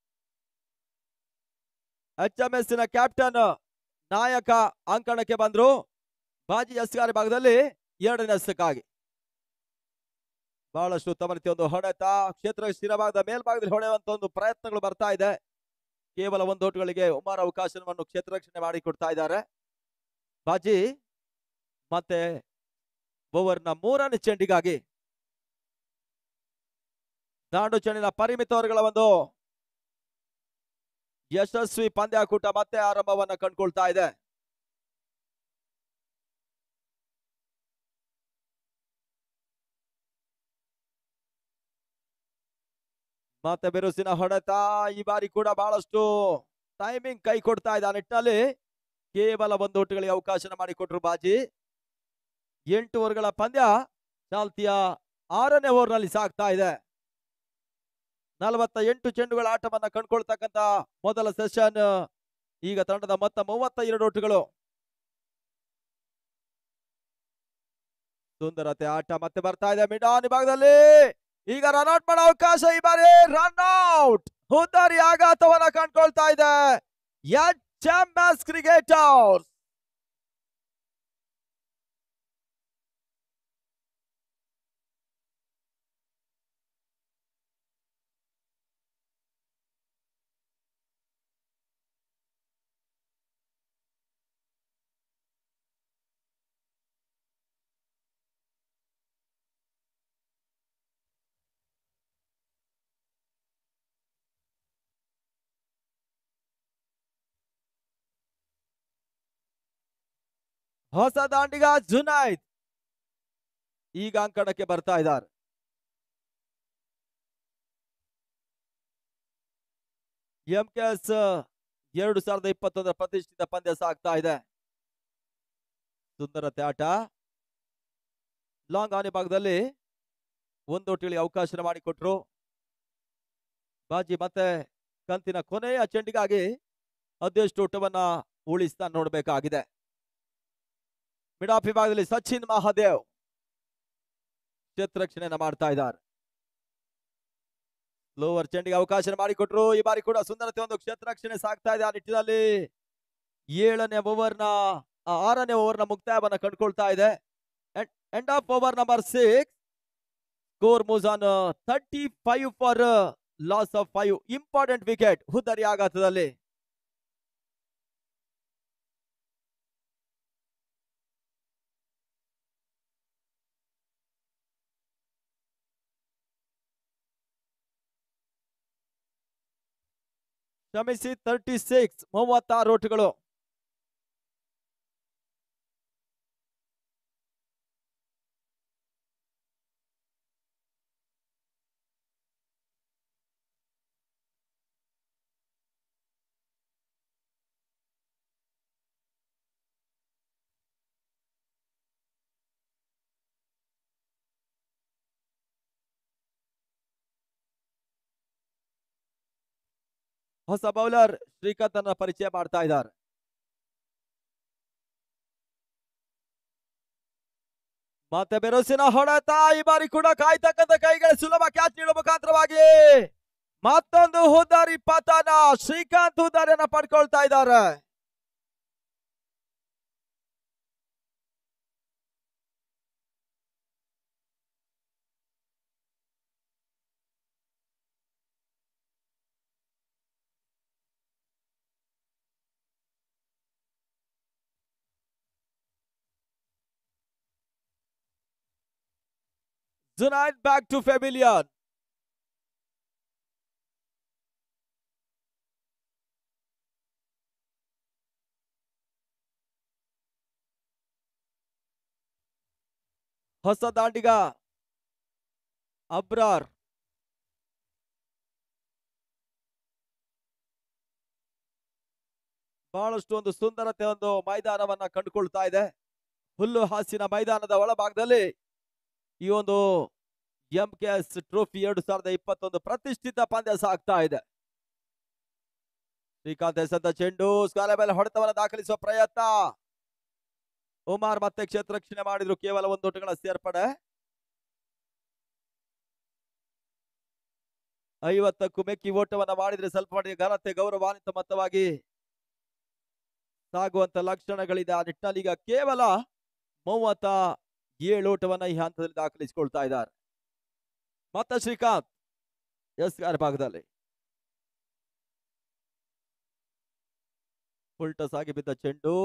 ಎಚ್ ಎಂ ಎಸ್ ನ ಕ್ಯಾಪ್ಟನ್ ನಾಯಕ ಅಂಕಣಕ್ಕೆ ಬಂದ್ರು. ಬಾಜಿ ಎಸ್ಗಾರಿ ಭಾಗದಲ್ಲಿ ಎರಡನೇ ಎಸಕ್ಕಾಗಿ ಬಹಳಷ್ಟು ಉತ್ತಮ ರೀತಿಯ ಒಂದು ಹೊಡೆತ. ಕ್ಷೇತ್ರ ಸ್ಥಿರಭಾಗದ ಮೇಲ್ಭಾಗದಲ್ಲಿ ಹೊಡೆಯುವಂತ ಒಂದು ಪ್ರಯತ್ನಗಳು ಬರ್ತಾ ಇದೆ. ಕೇವಲ ಒಂದು ಓಟುಗಳಿಗೆ ಉಮಾರ್ ಅವಕಾಶವನ್ನು ಕ್ಷೇತ್ರ ರಕ್ಷಣೆ ಮಾಡಿಕೊಡ್ತಾ ಇದ್ದಾರೆ ಬಾಜಿ. ಮತ್ತೆ ಓವರ್ನ ಮೂರನೇ ಚೆಂಡಿಗಾಗಿ ದಾಂಡು ಚೆಂಡಿನ ಪರಿಮಿತ ಓವರ್ಗಳ ಒಂದು ಯಶಸ್ವಿ ಪಂದ್ಯಾಕೂಟ ಮತ್ತೆ ಆರಂಭವನ್ನ ಕಂಡುಕೊಳ್ತಾ ಇದೆ. ಮತ್ತೆ ಬಿರುಸಿನ ಹೊಡೆತ. ಈ ಬಾರಿ ಕೂಡ ಬಹಳಷ್ಟು ಟೈಮಿಂಗ್ ಕೈ ಕೊಡ್ತಾ ಇದೆ. ಆ ನಿಟ್ಟಿನಲ್ಲಿ ಕೇವಲ ಒಂದು ಓಟುಗಳಿಗೆ ಅವಕಾಶ ಮಾಡಿಕೊಟ್ರು ಬಾಜಿ. ಎಂಟು ಓವರ್ಗಳ ಪಂದ್ಯ ಚಾಲ್ತಿಯ ಆರನೇ ಓವರ್ನಲ್ಲಿ ಸಾಗ್ತಾ ಇದೆ. ನಲವತ್ತ ಎಂಟು ಚೆಂಡುಗಳ ಆಟವನ್ನ ಕಂಡುಕೊಳ್ತಕ್ಕಂತ ಮೊದಲ ಸೆಷನ್. ಈಗ ತಂಡದ ಮೊತ್ತ ಮೂವತ್ತ ಎರಡು ಓಟುಗಳು. ಸುಂದರತೆ ಆಟ ಮತ್ತೆ ಬರ್ತಾ ಇದೆ ಮಿಡಾನ್ ಭಾಗದಲ್ಲಿ. ಈಗ ರನ್ಔಟ್ ಮಾಡೋ ಅವಕಾಶ. ಈ ಬಾರಿ ರನ್ಔಟ್. ಹುದ್ದರಿ ಆಘಾತವನ್ನ ಕಂಡುಕೊಳ್ತಾ ಇದೆ ಎಚ್ ಎಂ ಎಸ್ ಕ್ರಿಕೆಟರ್ಸ್. ಹೊಸ ದಾಂಡಿಗ ಜುನೈದ್ ಈಗ ಅಂಕಣಕ್ಕೆ ಬರ್ತಾ ಇದ್ದಾರೆ. ಎಂ ಕೆ ಎಸ್ ಎರಡು ಸಾವಿರದ ಇಪ್ಪತ್ತೊಂದರ ಪ್ರತಿಷ್ಠಿತ ಪಂದ್ಯ ಸಾಗ್ತಾ ಇದೆ. ಸುಂದರತೆ ಆಟ. ಲಾಂಗ್ ಆನೆ ಭಾಗದಲ್ಲಿ ಒಂದೊಟ್ಟಿಗೆ ಅವಕಾಶ ಮಾಡಿಕೊಟ್ರು. ಬಾಜಿ ಮತ್ತೆ ಕಂತಿನ ಕೊನೆಯ ಚೆಂಡಿಗಾಗಿ ಅದೆಷ್ಟು ಓಟವನ್ನ ಉಳಿಸ್ತಾ ನೋಡಬೇಕಾಗಿದೆ. ಮಿಡಾಫ್ ವಿಭಾಗದಲ್ಲಿ ಸಚಿನ್ ಮಹಾದೇವ್ ಕ್ಷೇತ್ರರಕ್ಷಣೆಯನ್ನ ಮಾಡ್ತಾ ಇದ್ದಾರೆ. ಲೋವರ್ ಚೆಂಡಿಗೆ ಅವಕಾಶ ಮಾಡಿಕೊಟ್ರು. ಈ ಬಾರಿ ಕೂಡ ಸುಂದರತೆ ಒಂದು ಕ್ಷೇತ್ರರಕ್ಷಣೆ ಸಾಗ್ತಾ ಇದೆ. ಆ ನಿಟ್ಟಿನಲ್ಲಿ ಏಳನೇ ಓವರ್ನ ಆರನೇ ಓವರ್ನ ಮುಕ್ತಾಯವನ್ನ ಕಂಡುಕೊಳ್ತಾ ಇದೆ. End of over number six. Score moves on thirty five for loss of five. Important wicket ಹುದ್ದರಿ ಆಘಾತದಲ್ಲಿ. ಕ್ಷಮಿಸಿ, ತರ್ಟಿ ಸಿಕ್ಸ್ ಮೂವತ್ತಾರು ಓಟುಗಳು. ಹೊಸ ಬೌಲರ್ ಶ್ರೀಕಾಂತ್ ಅನ್ನ ಪರಿಚಯ ಮಾಡ್ತಾ ಇದ್ದಾರೆ. ಮತ್ತೆ ಬೆರೋಸಿನ ಹೊಡೆತ. ಈ ಬಾರಿ ಕೂಡ ಕಾಯ್ತಕ್ಕಂಥ ಕೈಗಳ ಸುಲಭ ಕ್ಯಾಚ್ ನೀಡುವ ಮುಖಾಂತರವಾಗಿ ಮತ್ತೊಂದು ಹುದ್ದಾರಿ ಪತನ. ಶ್ರೀಕಾಂತ್ ಹುದ್ದಾರಿಯನ್ನ ಪಡ್ಕೊಳ್ತಾ ಇದ್ದಾರೆ. Junaid back to Pavilion. ಹೊಸ ದಾಂಡಿಗ ಅಬ್ರಾರ್. ಬಹಳಷ್ಟು ಒಂದು ಸುಂದರತೆ ಒಂದು ಮೈದಾನವನ್ನ ಕಂಡುಕೊಳ್ತಾ ಇದೆ. ಹುಲ್ಲು ಹಾಸಿನ ಮೈದಾನದ ಒಳಭಾಗದಲ್ಲಿ ಈ ಒಂದು ಎಂ ಕೆ ಎಸ್ ಟ್ರೋಫಿ ಎರಡು ಸಾವಿರದ ಇಪ್ಪತ್ತೊಂದು ಪ್ರತಿಷ್ಠಿತ ಪಂದ್ಯ ಸಾಗ್ತಾ ಇದೆ. ಶ್ರೀಕಾಂತ್ ಎಸೆದ ಚೆಂಡು ಸ್ಕ್ವೇರ್ ಮೇಲೆ ಹೊಡೆತವನ್ನು ದಾಖಲಿಸುವ ಪ್ರಯತ್ನ. ಉಮಾರ್ ಮತ್ತೆ ಕ್ಷೇತ್ರರಕ್ಷಣೆ ಮಾಡಿದ್ರು. ಕೇವಲ ಒಂದು ಓಟಗಳ ಸೇರ್ಪಡೆ. ಐವತ್ತಕ್ಕೂ ಮೆಕ್ಕಿ ಓಟವನ್ನ ಮಾಡಿದ್ರೆ ಸ್ವಲ್ಪ ಮಟ್ಟಿಗೆ ಘನತೆ ಗೌರವಾನ್ವಿತ ಮೊತ್ತವಾಗಿ ಸಾಗುವಂತ ಲಕ್ಷಣಗಳಿದೆ. ಆ ನಿಟ್ಟಿನಲ್ಲಿ ಈಗ ಕೇವಲ ಮೂವತ್ತ ಏಳು ಓಟವನ್ನ ಈ ಹಂತದಲ್ಲಿ ದಾಖಲಿಸಿಕೊಳ್ತಾ ಇದ್ದಾರೆ. ಮತ್ತೆ ಶ್ರೀಕಾಂತ್ ಎಸ್ ಆರ್ ಭಾಗದಲ್ಲಿ ಫುಲ್ ಟಸ್ ಆಗಿ ಬಿದ್ದ ಚೆಂಡು.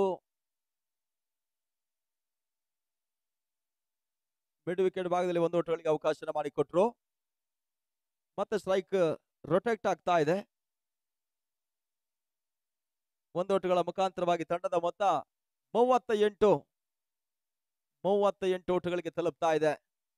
ಮಿಡ್ ವಿಕೆಟ್ ಭಾಗದಲ್ಲಿ ಒಂದು ಓಟಗಳಿಗೆ ಅವಕಾಶ ಮಾಡಿಕೊಟ್ರು. ಮತ್ತೆ ಸ್ಟ್ರೈಕ್ ರೊಟೇಟ್ ಆಗ್ತಾ ಇದೆ. ಒಂದು ಓಟಗಳ ಮುಖಾಂತರವಾಗಿ ತಂಡದ ಮೊತ್ತ ಮೂವತ್ತ ಎಂಟು ಮೂವತ್ತ ಎಂಟು ಓಟಗಳಿಗೆ ತಲುಪ್ತಾ ಇದೆ.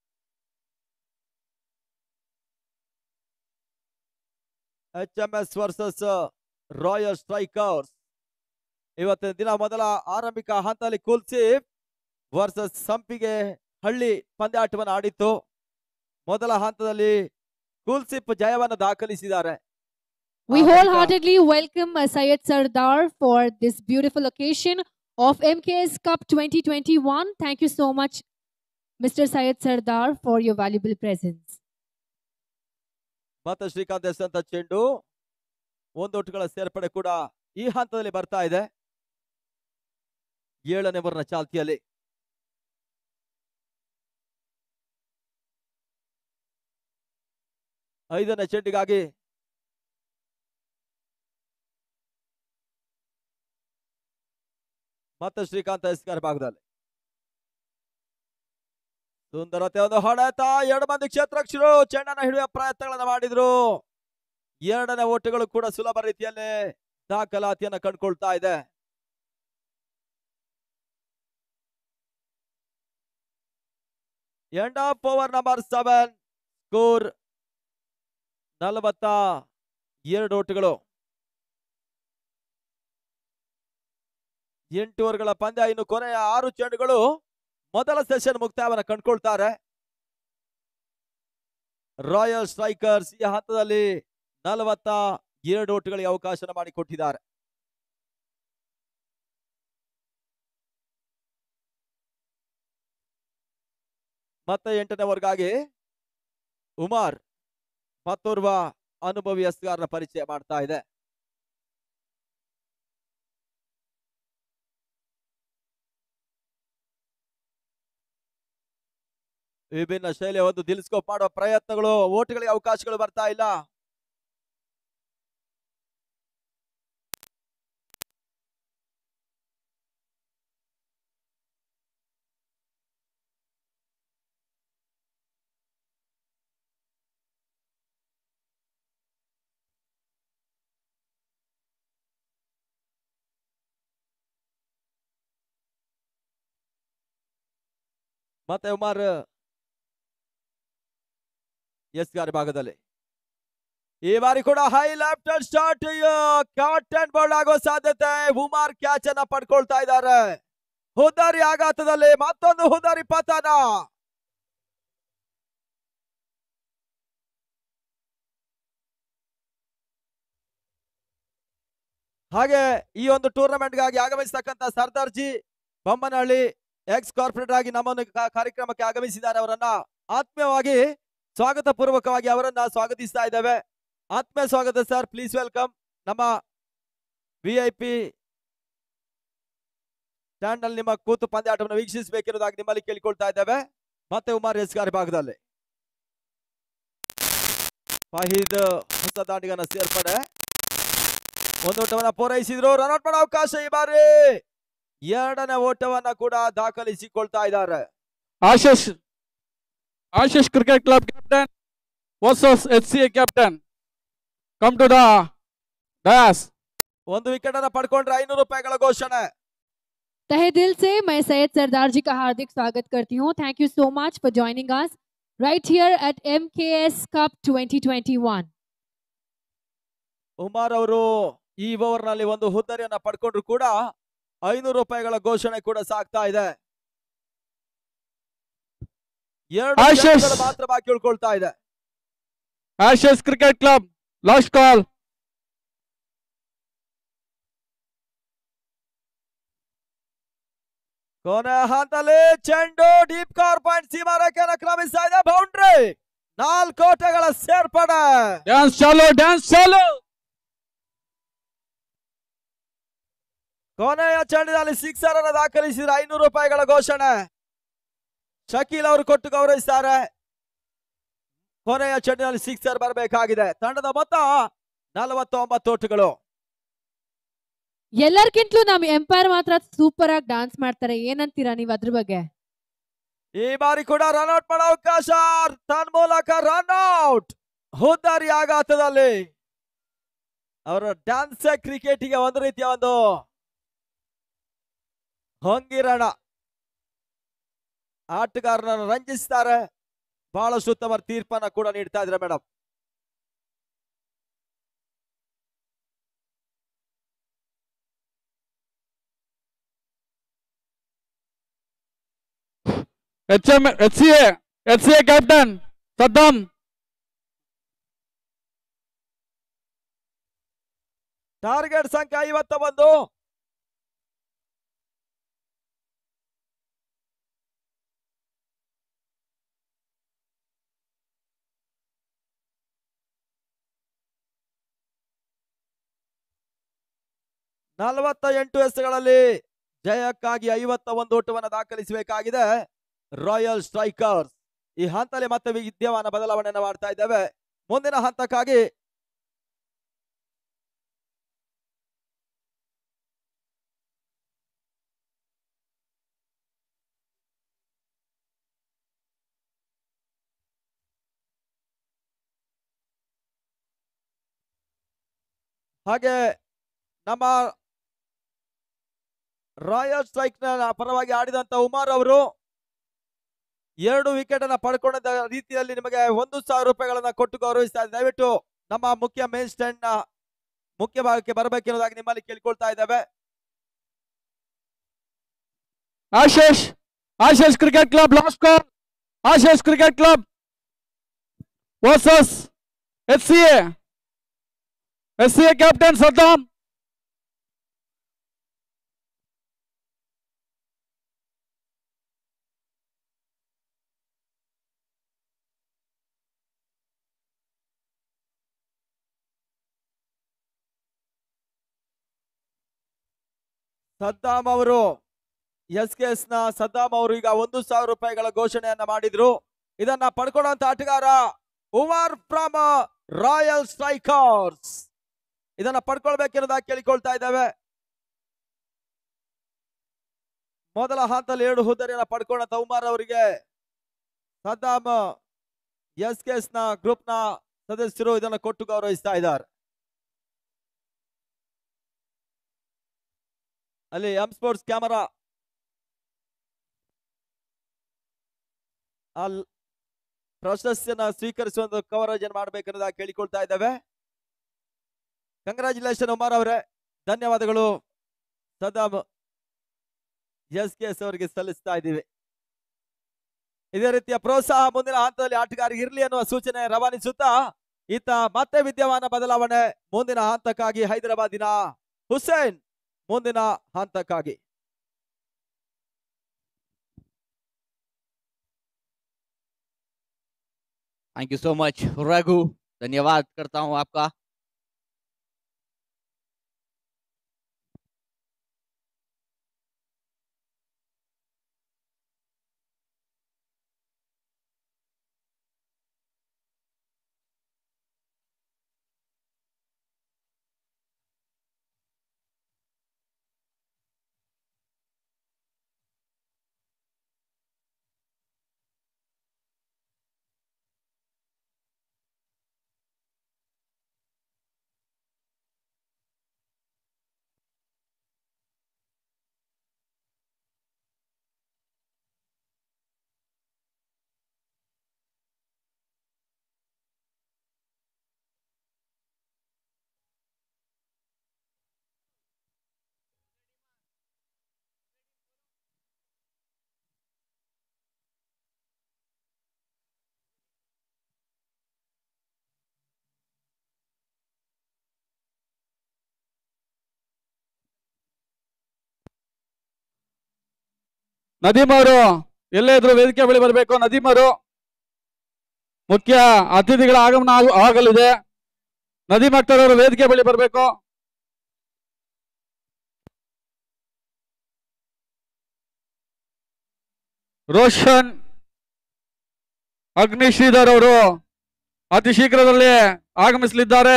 H M S versus Royal Strikers. ಇವತ್ತಿನ ದಿನ ಮೊದಲ ಆರಂಭಿಕ ಹಂತದಲ್ಲಿ ಕುಲ್ದೀಪ್ ವರ್ಸಸ್ ಸಂಪಿಗೆ ಹಳ್ಳಿ ಪಂದ್ಯಾಟವನ್ನು ಆಡಿತ್ತು. ಮೊದಲ ಹಂತದಲ್ಲಿ ಕುಲ್ದೀಪ್ ಜಯವನ್ನು ದಾಖಲಿಸಿದ್ದಾರೆ. We wholeheartedly welcome uh, Syed Sardar for this beautiful occasion of M K S Cup twenty twenty-one. Thank you so much, Mister Syed Sardar, for your valuable presence. ಮತ್ತೆ ಶ್ರೀಕಾಂತ್ ಎಸೆದಂತ ಚೆಂಡು ಒಂದು ಓಟಗಳ ಸೇರ್ಪಡೆ ಕೂಡ ಈ ಹಂತದಲ್ಲಿ ಬರ್ತಾ ಇದೆ. ಏಳನೇ ಓವರ್ನ ಚಾಲ್ತಿಯಲ್ಲಿ ಐದನೇ ಚೆಂಡಿಗಾಗಿ ಮತ್ತೆ ಶ್ರೀಕಾಂತ್ ಎಸ್ಕರ್ ಭಾಗದಲ್ಲಿ ಸುಂದರತೆ ಒಂದು ಹೊಡೆತ. ಎರಡು ಮಂದಿ ಕ್ಷೇತ್ರರಕ್ಷರು ಚೆಂಡನ್ನು ಹಿಡಿಯುವ ಪ್ರಯತ್ನಗಳನ್ನ ಮಾಡಿದ್ರು. ಎರಡನೇ ಓಟಗಳು ಕೂಡ ಸುಲಭ ರೀತಿಯಲ್ಲಿ ದಾಖಲಾತಿಯನ್ನ ಕಂಡುಕೊಳ್ತಾ ಇದೆ. End of over number seven. Score ನಲವತ್ತ ಎರಡು ಓಟಗಳು. ಎಂಟು ಓವರ್ಗಳ ಪಂದ್ಯ. ಇನ್ನು ಕೊನೆಯ ಆರು ಚೆಂಡುಗಳು ಮೊದಲ ಸೆಷನ್ ಮುಕ್ತಾಯವನ್ನು ಕಂಡುಕೊಳ್ತಾರೆ. ರಾಯಲ್ ಸ್ಟ್ರೈಕರ್ಸ್ ಈ ಹಂತದಲ್ಲಿ ನಲವತ್ತ ಎರಡು ಓಟಗಳಿಗೆ ಅವಕಾಶ ಮಾಡಿಕೊಟ್ಟಿದ್ದಾರೆ. ಮತ್ತೆ ಎಂಟನೇ ಓವರ್ಗಾಗಿ ಉಮಾರ್ ಮತ್ತೋರ್ವ ಅನುಭವಿ ಎಸ್ಗಾರನ ಪರಿಚಯ ಮಾಡ್ತಾ ಇದೆ. ವಿಭಿನ್ನ ಶೈಲಿಯ ಒಂದು ದಿಲ್ಸ್ಕೋಪ್ ಮಾಡುವ ಪ್ರಯತ್ನಗಳು, ಓಟುಗಳಿಗೆ ಅವಕಾಶಗಳು ಬರ್ತಾ ಇಲ್ಲ. ಮತ್ತೆ ಉಮಾರ್ ಎಸ್ ಗಾರಿ ಭಾಗದಲ್ಲಿ ಈ ಬಾರಿ ಕೂಡ high left start caught and bowled ಆಗೋ ಸಾಧ್ಯತೆ. ಉಮಾರ್ ಕ್ಯಾಚ್ ಅನ್ನ ಪಡ್ಕೊಳ್ತಾ ಇದ್ದಾರೆ. ಹುದ್ದಾರಿ ಆಘಾತದಲ್ಲಿ ಮತ್ತೊಂದು ಹುದ್ದಾರಿ ಪತನ. ಹಾಗೆ ಈ ಒಂದು ಟೂರ್ನಮೆಂಟ್ ಗಾಗಿ ಆಗಮಿಸತಕ್ಕಂತ ಸರ್ದಾರ್ಜಿ ಬೊಮ್ಮನಹಳ್ಳಿ ಎಕ್ಸ್ ಕಾರ್ಪೊರೇಟರ್ ಆಗಿ ನಮ್ಮನ್ನು ಕಾರ್ಯಕ್ರಮಕ್ಕೆ ಆಗಮಿಸಿದ್ದಾರೆ. ಅವರನ್ನ ಆತ್ಮೀಯವಾಗಿ ಸ್ವಾಗತ ಪೂರ್ವಕವಾಗಿ ಅವರನ್ನ ಸ್ವಾಗತಿಸ್ತಾ ಇದ್ದೇವೆ. ಆತ್ಮೀಯ ಸ್ವಾಗತ ಸರ್, ಪ್ಲೀಸ್ ವೆಲ್ಕಮ್. ನಮ್ಮ ವಿ ಐ ಪಿ ಸ್ಟ್ಯಾಂಡ್ ನಲ್ಲಿ ನಿಮ್ಮ ಕೂತು ಪಂದ್ಯಾಟವನ್ನು ವೀಕ್ಷಿಸಬೇಕಿರುವುದಾಗಿ ನಿಮ್ಮಲ್ಲಿ ಕೇಳಿಕೊಳ್ತಾ ಇದ್ದೇವೆ. ಮತ್ತೆ ಉಮಾರ್ ಎಸ್ಗಾರಿ ಭಾಗದಲ್ಲಿ ಫಾಹಿದ್ ಹೊಸ ದಾಂಡಿಗನ ಸೇರ್ಪಡೆ. ಒಂದು ಓಟವನ್ನ ಪೂರೈಸಿದ್ರು. ರನ್ಔಟ್ ಮಾಡೋ ಅವಕಾಶ ಈ ಬಾರಿ. ಎರಡನೇ ಓಟವನ್ನ ಕೂಡ ದಾಖಲಿಸಿಕೊಳ್ತಾ ಇದ್ದಾರೆ. Ashish Ashish cricket club captain versus H C A captain come to the dais. ಒಂದು ವಿಕೆಟ್ ಅನ್ನ ಪಡ್ಕೊಂಡ್ರೆ ಐನೂರು ರೂಪಾಯಿಗಳ ಘೋಷಣೆ. तहे दिल से मैं सैयद सरदार जी का हार्दिक स्वागत करती हूँ. Thank you so much for joining us right here at M K S Cup twenty twenty-one. Umar ಅವರು ಈ ಓವರ್ ನಲ್ಲಿ ಒಂದು ಹುದ್ದರಿಯನ್ನ ಪಡ್ಕೊಂಡ್ರು ಕೂಡ ಐನೂರು ರೂಪಾಯಿಗಳ ಘೋಷಣೆ ಕೂಡ ಸಾಗ್ತಾ ಇದೆ. ಎರಡು ಆಶೀಶ್ ಮಾತ್ರ ಬಾಕಿ ಉಳ್ಕೊಳ್ತಾ ಇದೆ. Ashish cricket club last call. ಕೊನೆ ಹಂತದಲ್ಲಿ ಚೆಂಡು ಡೀಪ್ ಕವರ್ ಪಾಯಿಂಟ್ ಸೀಮಾ ರೇಖೆಯನ್ನು ಕ್ರಮಿಸ್ತಾ ಇದೆ. ಬೌಂಡ್ರಿ. ನಾಲ್ಕು ಓಟಗಳ ಸೇರ್ಪಡೆ. ಡ್ಯಾನ್ಸ್ ಚಾಲು ಡ್ಯಾನ್ಸ್ ಚಾಲು. ಕೊನೆಯ ಚೆಂಡಿನಲ್ಲಿ ಸಿಕ್ಸರ್ ಅನ್ನು ದಾಖಲಿಸಿದ್ರೆ ಐನೂರು ರೂಪಾಯಿಗಳ ಘೋಷಣೆ. ಶಕೀಲ್ ಅವರು ಕೊಟ್ಟು ಗೌರವಿಸ್ತಾರೆ. ಕೊನೆಯ ಚೆಂಡಿನಲ್ಲಿ ಸಿಕ್ಸರ್ ಬರಬೇಕಾಗಿದೆ. ತಂಡದ ಮೊತ್ತ ನಲವತ್ತೊಂಬತ್ತು ಓಟಗಳು. ಎಲ್ಲರ್ಕಿಂತಲೂ ನಮ್ಮ ಎಂಪೈರ್ ಮಾತ್ರ ಸೂಪರ್ ಆಗಿ ಡಾನ್ಸ್ ಮಾಡ್ತಾರೆ. ಏನಂತೀರಾ ನೀವು ಅದ್ರ ಬಗ್ಗೆ? ಈ ಬಾರಿ ಕೂಡ ರನ್ಔಟ್ ಮಾಡೋ ಅವಕಾಶ. ತನ್ಮೂಲಕ ರನ್ಔಟ್. ಹುದ್ದಾರಿ ಆಘಾತದಲ್ಲಿ ಅವರ ಡ್ಯಾನ್ಸ್ ಕ್ರಿಕೆಟಿಗೆ ಒಂದು ರೀತಿಯ ಒಂದು ಹೊಂಗಿರಣ. ಆಟಗಾರರನ್ನು ರಂಜಿಸ್ತಾರೆ. ಬಹಳಷ್ಟು ಉತ್ತಮ ತೀರ್ಪನ್ನ ಕೂಡ ನೀಡ್ತಾ ಇದ್ರೆ madam. H M H C A H C A captain Saddam. Target ಸಂಖ್ಯೆ ಐವತ್ತ ಒಂದು. ನಲವತ್ತ ಎಂಟು ಎಸೆಗಳಲ್ಲಿ ಜಯಕ್ಕಾಗಿ ಐವತ್ತ ಒಂದು ಓಟವನ್ನು ದಾಖಲಿಸಬೇಕಾಗಿದೆ ರಾಯಲ್ ಸ್ಟ್ರೈಕರ್ಸ್. ಈ ಹಂತದಲ್ಲಿ ಮತ್ತೆ ವಿದ್ಯಮಾನ ಬದಲಾವಣೆಯನ್ನು ಮಾಡ್ತಾ ಇದ್ದೇವೆ. ಮುಂದಿನ ಹಂತಕ್ಕಾಗಿ ಹಾಗೆ ನಮ್ಮ ರಾಯಲ್ ಸ್ಟ್ರೈಕ್ ನ ಪರವಾಗಿ ಆಡಿದಂತ ಉಮಾರ್ ಅವರು ಎರಡು ವಿಕೆಟ್ ಅನ್ನ ಪಡ್ಕೊಂಡ ರೀತಿಯಲ್ಲಿ ನಿಮಗೆ ಒಂದು ಸಾವಿರ ರೂಪಾಯಿಗಳನ್ನ ಕೊಟ್ಟು ಗೌರವಿಸ್ತಾ ಇದ್ದಾರೆ. ದಯವಿಟ್ಟು ನಮ್ಮ ಮುಖ್ಯ ಮೇನ್ ಸ್ಟ್ಯಾಂಡ್ ನ ಮುಖ್ಯ ಭಾಗಕ್ಕೆ ಬರಬೇಕೆನ್ನುವುದಾಗಿ ನಿಮ್ಮಲ್ಲಿ ಕೇಳ್ಕೊಳ್ತಾ ಇದ್ದೇವೆ. Ashish Ashish cricket club last call. Ashish cricket club versus S C A. S C A captain Saddam. Saddam ಅವರು ಎಸ್ ಕೆ ಎಸ್ ನ ಸದ್ದಾಂ ಅವರು ಈಗ ಒಂದು ಸಾವಿರ ರೂಪಾಯಿಗಳ ಘೋಷಣೆಯನ್ನ ಮಾಡಿದ್ರು. ಇದನ್ನ ಪಡ್ಕೊಳ್ಳುವಂತ ಆಟಗಾರ ಉಮರ್ ಫ್ರಮ್ ರಾಯಲ್ ಸ್ಟ್ರೈಕರ್ಸ್. ಇದನ್ನ ಪಡ್ಕೊಳ್ಬೇಕೆನ್ನೋದಾಗಿ ಕೇಳಿಕೊಳ್ತಾ ಇದ್ದೇವೆ. ಮೊದಲ ಹಂತದಲ್ಲಿ ಎರಡು ಹುದ್ದೆಯನ್ನ ಪಡ್ಕೊಂಡಂತ ಉಮರ್ ಅವರಿಗೆ ಸದ್ದಾಂ ಎಸ್ ಕೆ ಎಸ್ ನ ಗ್ರೂಪ್ ನ ಸದಸ್ಯರು ಇದನ್ನ ಕೊಟ್ಟು ಗೌರವಿಸ್ತಾ ಇದ್ದಾರೆ. ಅಲ್ಲಿ ಎಂ ಸ್ಪೋರ್ಟ್ಸ್ ಕ್ಯಾಮರಾ ಅಲ್ಲಿ ಪ್ರಶಸ್ತಿಯನ್ನ ಸ್ವೀಕರಿಸುವಂತ ಕವರೇಜ್ ಅನ್ನು ಮಾಡಬೇಕನ್ನೋದಾಗಿ ಕೇಳಿಕೊಳ್ತಾ ಇದ್ದೇವೆ. ಕಂಗ್ರಾಚುಲೇಷನ್ ಉಮರ್ ಅವರೇ, ಧನ್ಯವಾದಗಳು ಸದ್ದಾಂ ಎಸ್ ಕೆ ಎಸ್ ಅವರಿಗೆ ಸಲ್ಲಿಸ್ತಾ ಇದ್ದೀವಿ. ಇದೇ ರೀತಿಯ ಪ್ರೋತ್ಸಾಹ ಮುಂದಿನ ಹಂತದಲ್ಲಿ ಆಟಗಾರರಿಗೆ ಇರಲಿ ಅನ್ನುವ ಸೂಚನೆ ರವಾನಿಸುತ್ತಾ ಈತ ಮತ್ತೆ ವಿದ್ಯಮಾನ ಬದಲಾವಣೆ ಮುಂದಿನ ಹಂತಕ್ಕಾಗಿ ಹೈದರಾಬಾದಿನ ಹುಸೇನ್ ಮುಂದಿನ ಹಂತಕ್ಕಾಗಿ. Thank you so much Raghu, धन्यवाद करता हूं आपका. ನದೀಮ್ ಅವರು ಎಲ್ಲೇ ಇದ್ರು ವೇದಿಕೆ ಬಳಿ ಬರಬೇಕು. ನದೀಮ್ ಅವರು ಮುಖ್ಯ ಅತಿಥಿಗಳ ಆಗಮನ ಆಗ- ಆಗಲಿದೆ. ನದೀಮ್ ಅಖ್ತರ್ ಅವರು ವೇದಿಕೆ ಬಳಿ ಬರಬೇಕು. ರೋಷನ್ ಅಗ್ನಿ ಶ್ರೀಧರ್ ಅವರು ಅತಿ ಶೀಘ್ರದಲ್ಲಿ ಆಗಮಿಸಲಿದ್ದಾರೆ.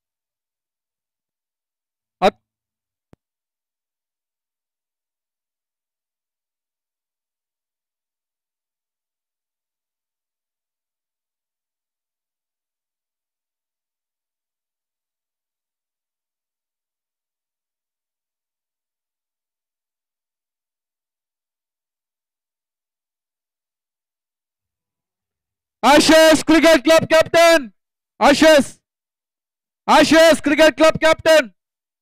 Ashes Cricket Club captain. Ashes. Ashes Cricket Club captain.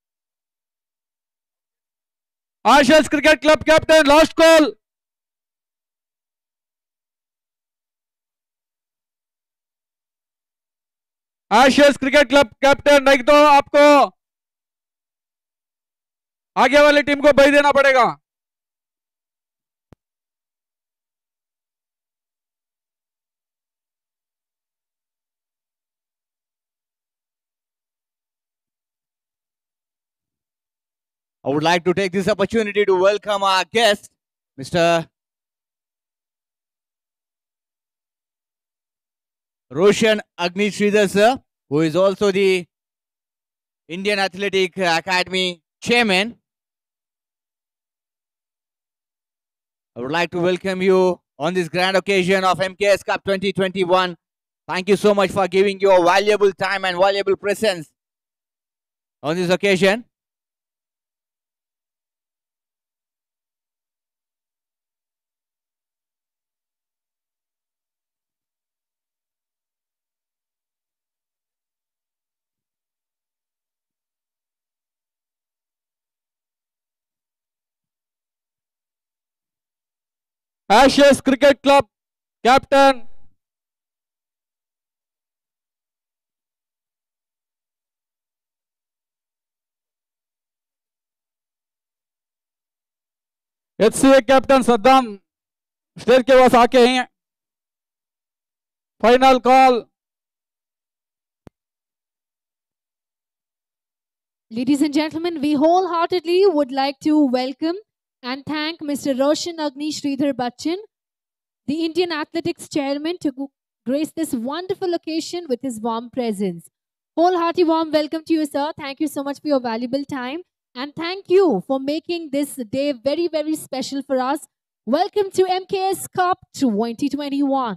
Ashes Cricket Club captain. Last call. Ashes Cricket Club captain, नहीं तो आपको आगे वाली टीम को बही देना पड़ेगा. I would like to take this opportunity to welcome our guest, Mister Roshan Agni Sridhar sir, who is also the Indian Athletic Academy chairman. I would like to welcome you on this grand occasion of M K S Cup twenty twenty-one. Thank you so much for giving your valuable time and valuable presence on this occasion. Ashes Cricket Club captain H C A captain Saddam stage के पास आके हैं final call Ladies and gentlemen, we wholeheartedly would like to welcome and thank Mister Roshan Agni Sridhar Bachchan, the Indian Athletics Chairman, to go- grace this wonderful occasion with his warm presence. Wholehearty warm welcome to you, sir. Thank you so much for your valuable time. And thank you for making this day very, very special for us. Welcome to M K S Cup twenty twenty-one.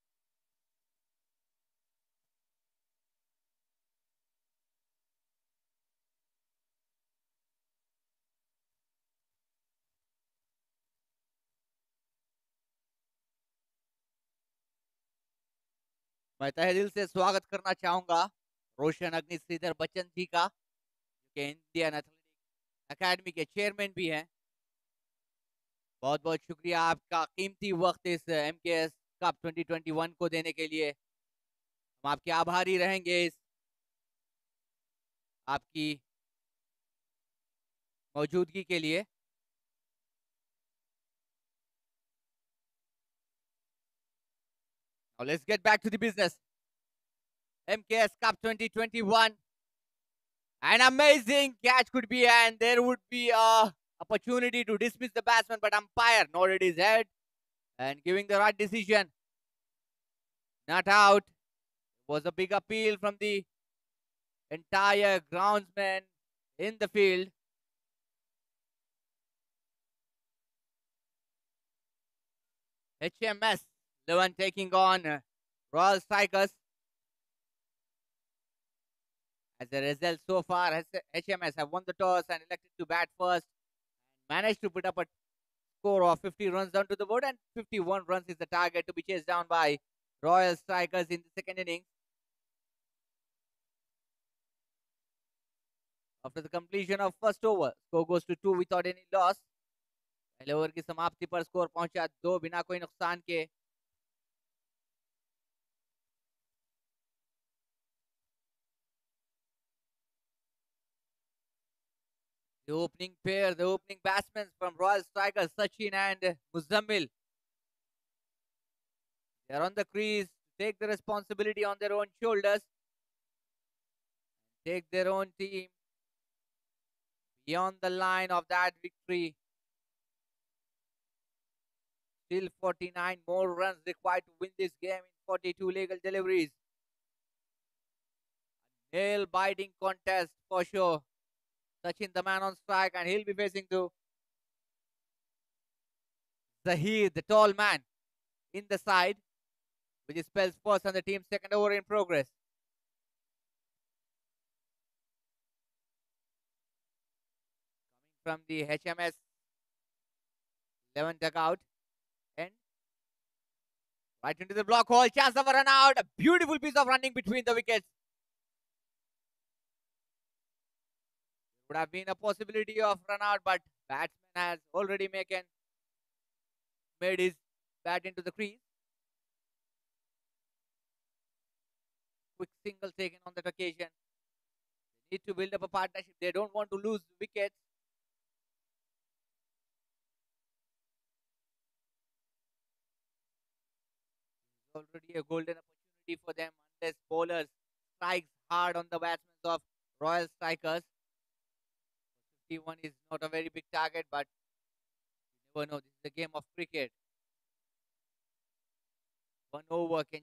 मैं तहे दिल से स्वागत करना चाहूंगा रोशन अग्नि श्रीधर बच्चन जी का, जो कि इंडियन एथलेटिक एकेडमी के चेयरमैन भी हैं। बहुत बहुत शुक्रिया आपका कीमती वक्त इस MKS cup twenty twenty one को देने के लिए। हम आपके आभारी रहेंगे इस आपकी मौजूदगी के लिए। Now let's get back to the business. M K S Cup twenty twenty-one. An amazing catch could be, and there would be a opportunity to dismiss the batsman, but umpire nodded his head and giving the right decision. Not out. Was a big appeal from the entire groundsman in the field. H M S eleven taking on uh, Royal Strikers. As a result, so far, H M S have won the toss and elected to bat first. Managed to put up a score of fifty runs down to the board, and fifty-one runs is the target to be chased down by Royal Strikers in the second innings. After the completion of first over, score goes to two without any loss. पहले over की समाप्ति पर score पहुंचा दो बिना कोई नुकसान के। The opening pair, the opening batsmen from Royal Strikers, Sachin and Muzammil. They are on the crease to take the responsibility on their own shoulders. Take their own team beyond the line of that victory. Still forty-nine more runs required to win this game in forty-two legal deliveries. Nail-biting contest for sure. Sachin, the man on strike, and he'll be facing to Zahir, the tall man, in the side, which spells first on the team's second over in progress. Coming from the H M S eleven dugout, and right into the block hole, chance of a run out, a beautiful piece of running between the wickets. Would have been a possibility of run out, but batsman has already making, made his bat into the crease. Quick single taken on that occasion. They need to build up a partnership. They don't want to lose wickets. It's already a golden opportunity for them unless bowlers strikes hard on the batsmen of Royal Strikers. fifty-one is not a very big target, but you never know. This is a game of cricket. One over can change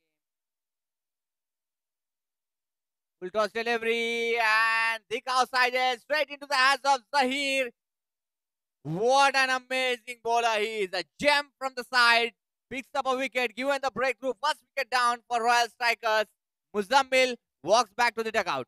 the game. Full toss delivery and thick outside edge straight into the hands of Zahir. What an amazing bowler he is. A gem from the side. Picks up a wicket, given the breakthrough. First wicket down for Royal Strikers. Muzammil walks back to the dugout.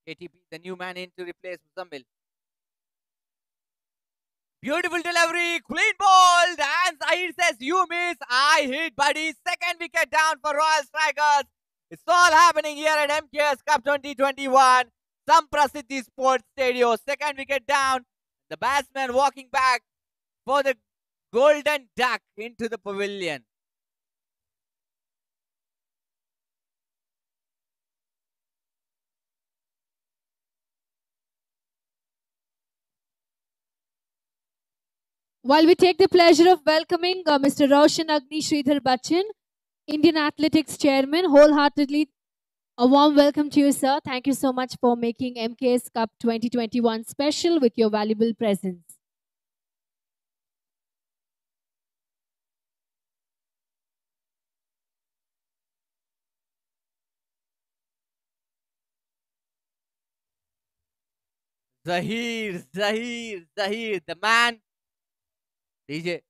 K T P, the new man in to replace Muzammil. Beautiful delivery, clean ball, and Zahir says, you miss, I hit, buddy. Second wicket down for Royal Strikers. It's all happening here at M K S Cup twenty twenty-one. Samprasiddhi Sports Stadium. Second wicket down. The batsman walking back for the golden duck into the pavilion. While we take the pleasure of welcoming uh, Mister Roshan Agni Sridhar Bachchan, Indian Athletics Chairman, wholeheartedly a warm welcome to you, sir. Thank you so much for making M K S Cup twenty twenty-one special with your valuable presence. Zahir, Zahir, Zahir, the man. D J.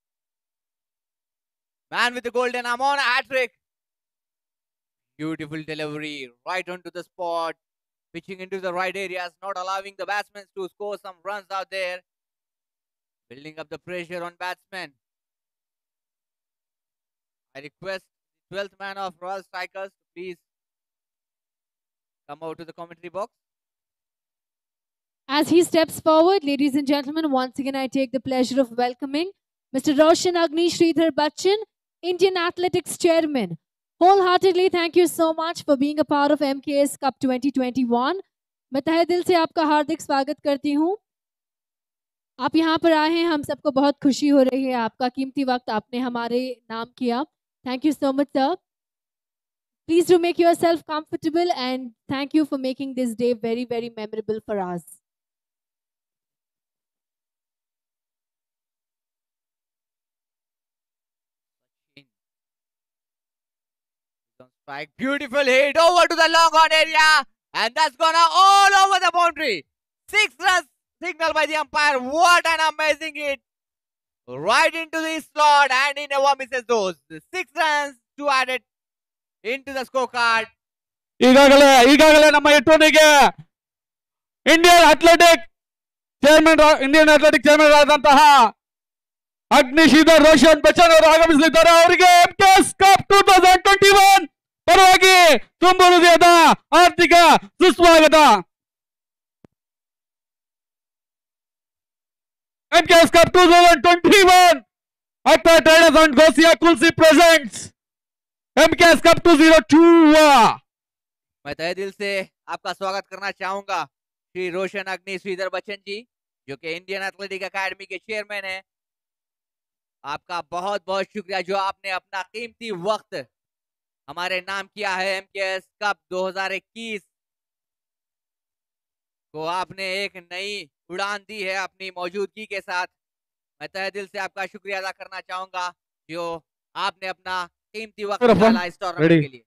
Man with the golden arm on a hat-trick. Beautiful delivery, right onto the spot. Pitching into the right areas, not allowing the batsmen to score some runs out there. Building up the pressure on batsmen. I request the twelfth man of Royal Strikers to please come out to the commentary box. As he steps forward, ladies and gentlemen, once again I take the pleasure of welcoming Mister Roshan Agni Sridhar Bachchan, Indian Athletics Chairman. Wholeheartedly, thank you so much for being a part of M K S Cup twenty twenty-one. मैं तहे दिल से आपका हार्दिक स्वागत करती हूँ. आप यहाँ पर आए हैं, हम सबको बहुत खुशी हो रही है. आपका कीमती वक्त आपने हमारे नाम किया. Thank you so much, sir. Please do make yourself comfortable and thank you for making this day very, very memorable for us. Strike, beautiful hit over to the long on area, and that's gonna all over the boundary. Six runs signal by the umpire. What an amazing hit! Right into the slot, and he never misses those. Six runs to add it into the scorecard. ಈಗಾಗಲೇ ಈಗಾಗಲೇ ನಮ್ಮ ಎಟ್ಟೋನಿಗೆ Indian athletic chairman Indian athletic chairman ಆದಂತಹ ಅಗ್ನಿ ಶ್ರೀಧರ್ ರೋಷನ್ ಬಚ್ಚನ್ ಅವರು ಆಗಮಿಸಲಿದ್ದಾರೆ. ಅವರಿಗೆ MKS cup two thousand twenty one ಪರವಾಗಿ ತುಂಬ ಹೃದಯದ ಆರ್ಥಿಕ ಸುಸ್ವಾಗತ. M K S Cup twenty twenty-one Akhtar Traders and Gosia Kulsi presents M K S Cup two thousand two. मैं तहे दिल से आपका स्वागत करना चाहूंगा श्री रोशन अग्नि श्रीधर बच्चन जी, जो कि इंडियन एथलेटिक एकेडमी के चेयरमैन हैं. आपका बहुत बहुत शुक्रिया जो आपने अपना कीमती वक्त हमारे नाम किया है. एमकेएस कप दो हज़ार इक्कीस को आपने एक नई उड़ान दी है अपनी मौजूदगी के साथ. मैं तहे दिल से आपका शुक्रिया अदा करना चाहूंगा जो आपने अपना कीमती वक्त निकाला इस टूर्नामेंट के लिए.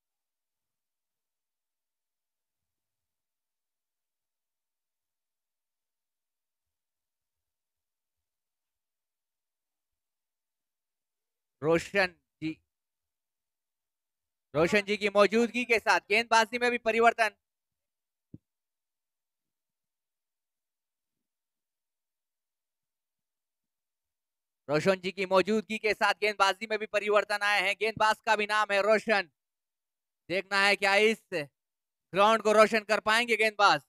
रोशन जी रोशन जी की मौजूदगी के साथ गेंदबाजी में भी परिवर्तन. रोशन जी की मौजूदगी के साथ गेंदबाजी में भी परिवर्तन आए हैं. गेंदबाज का भी नाम है रोशन. देखना है क्या इस ग्राउंड को रोशन कर पाएंगे गेंदबाज.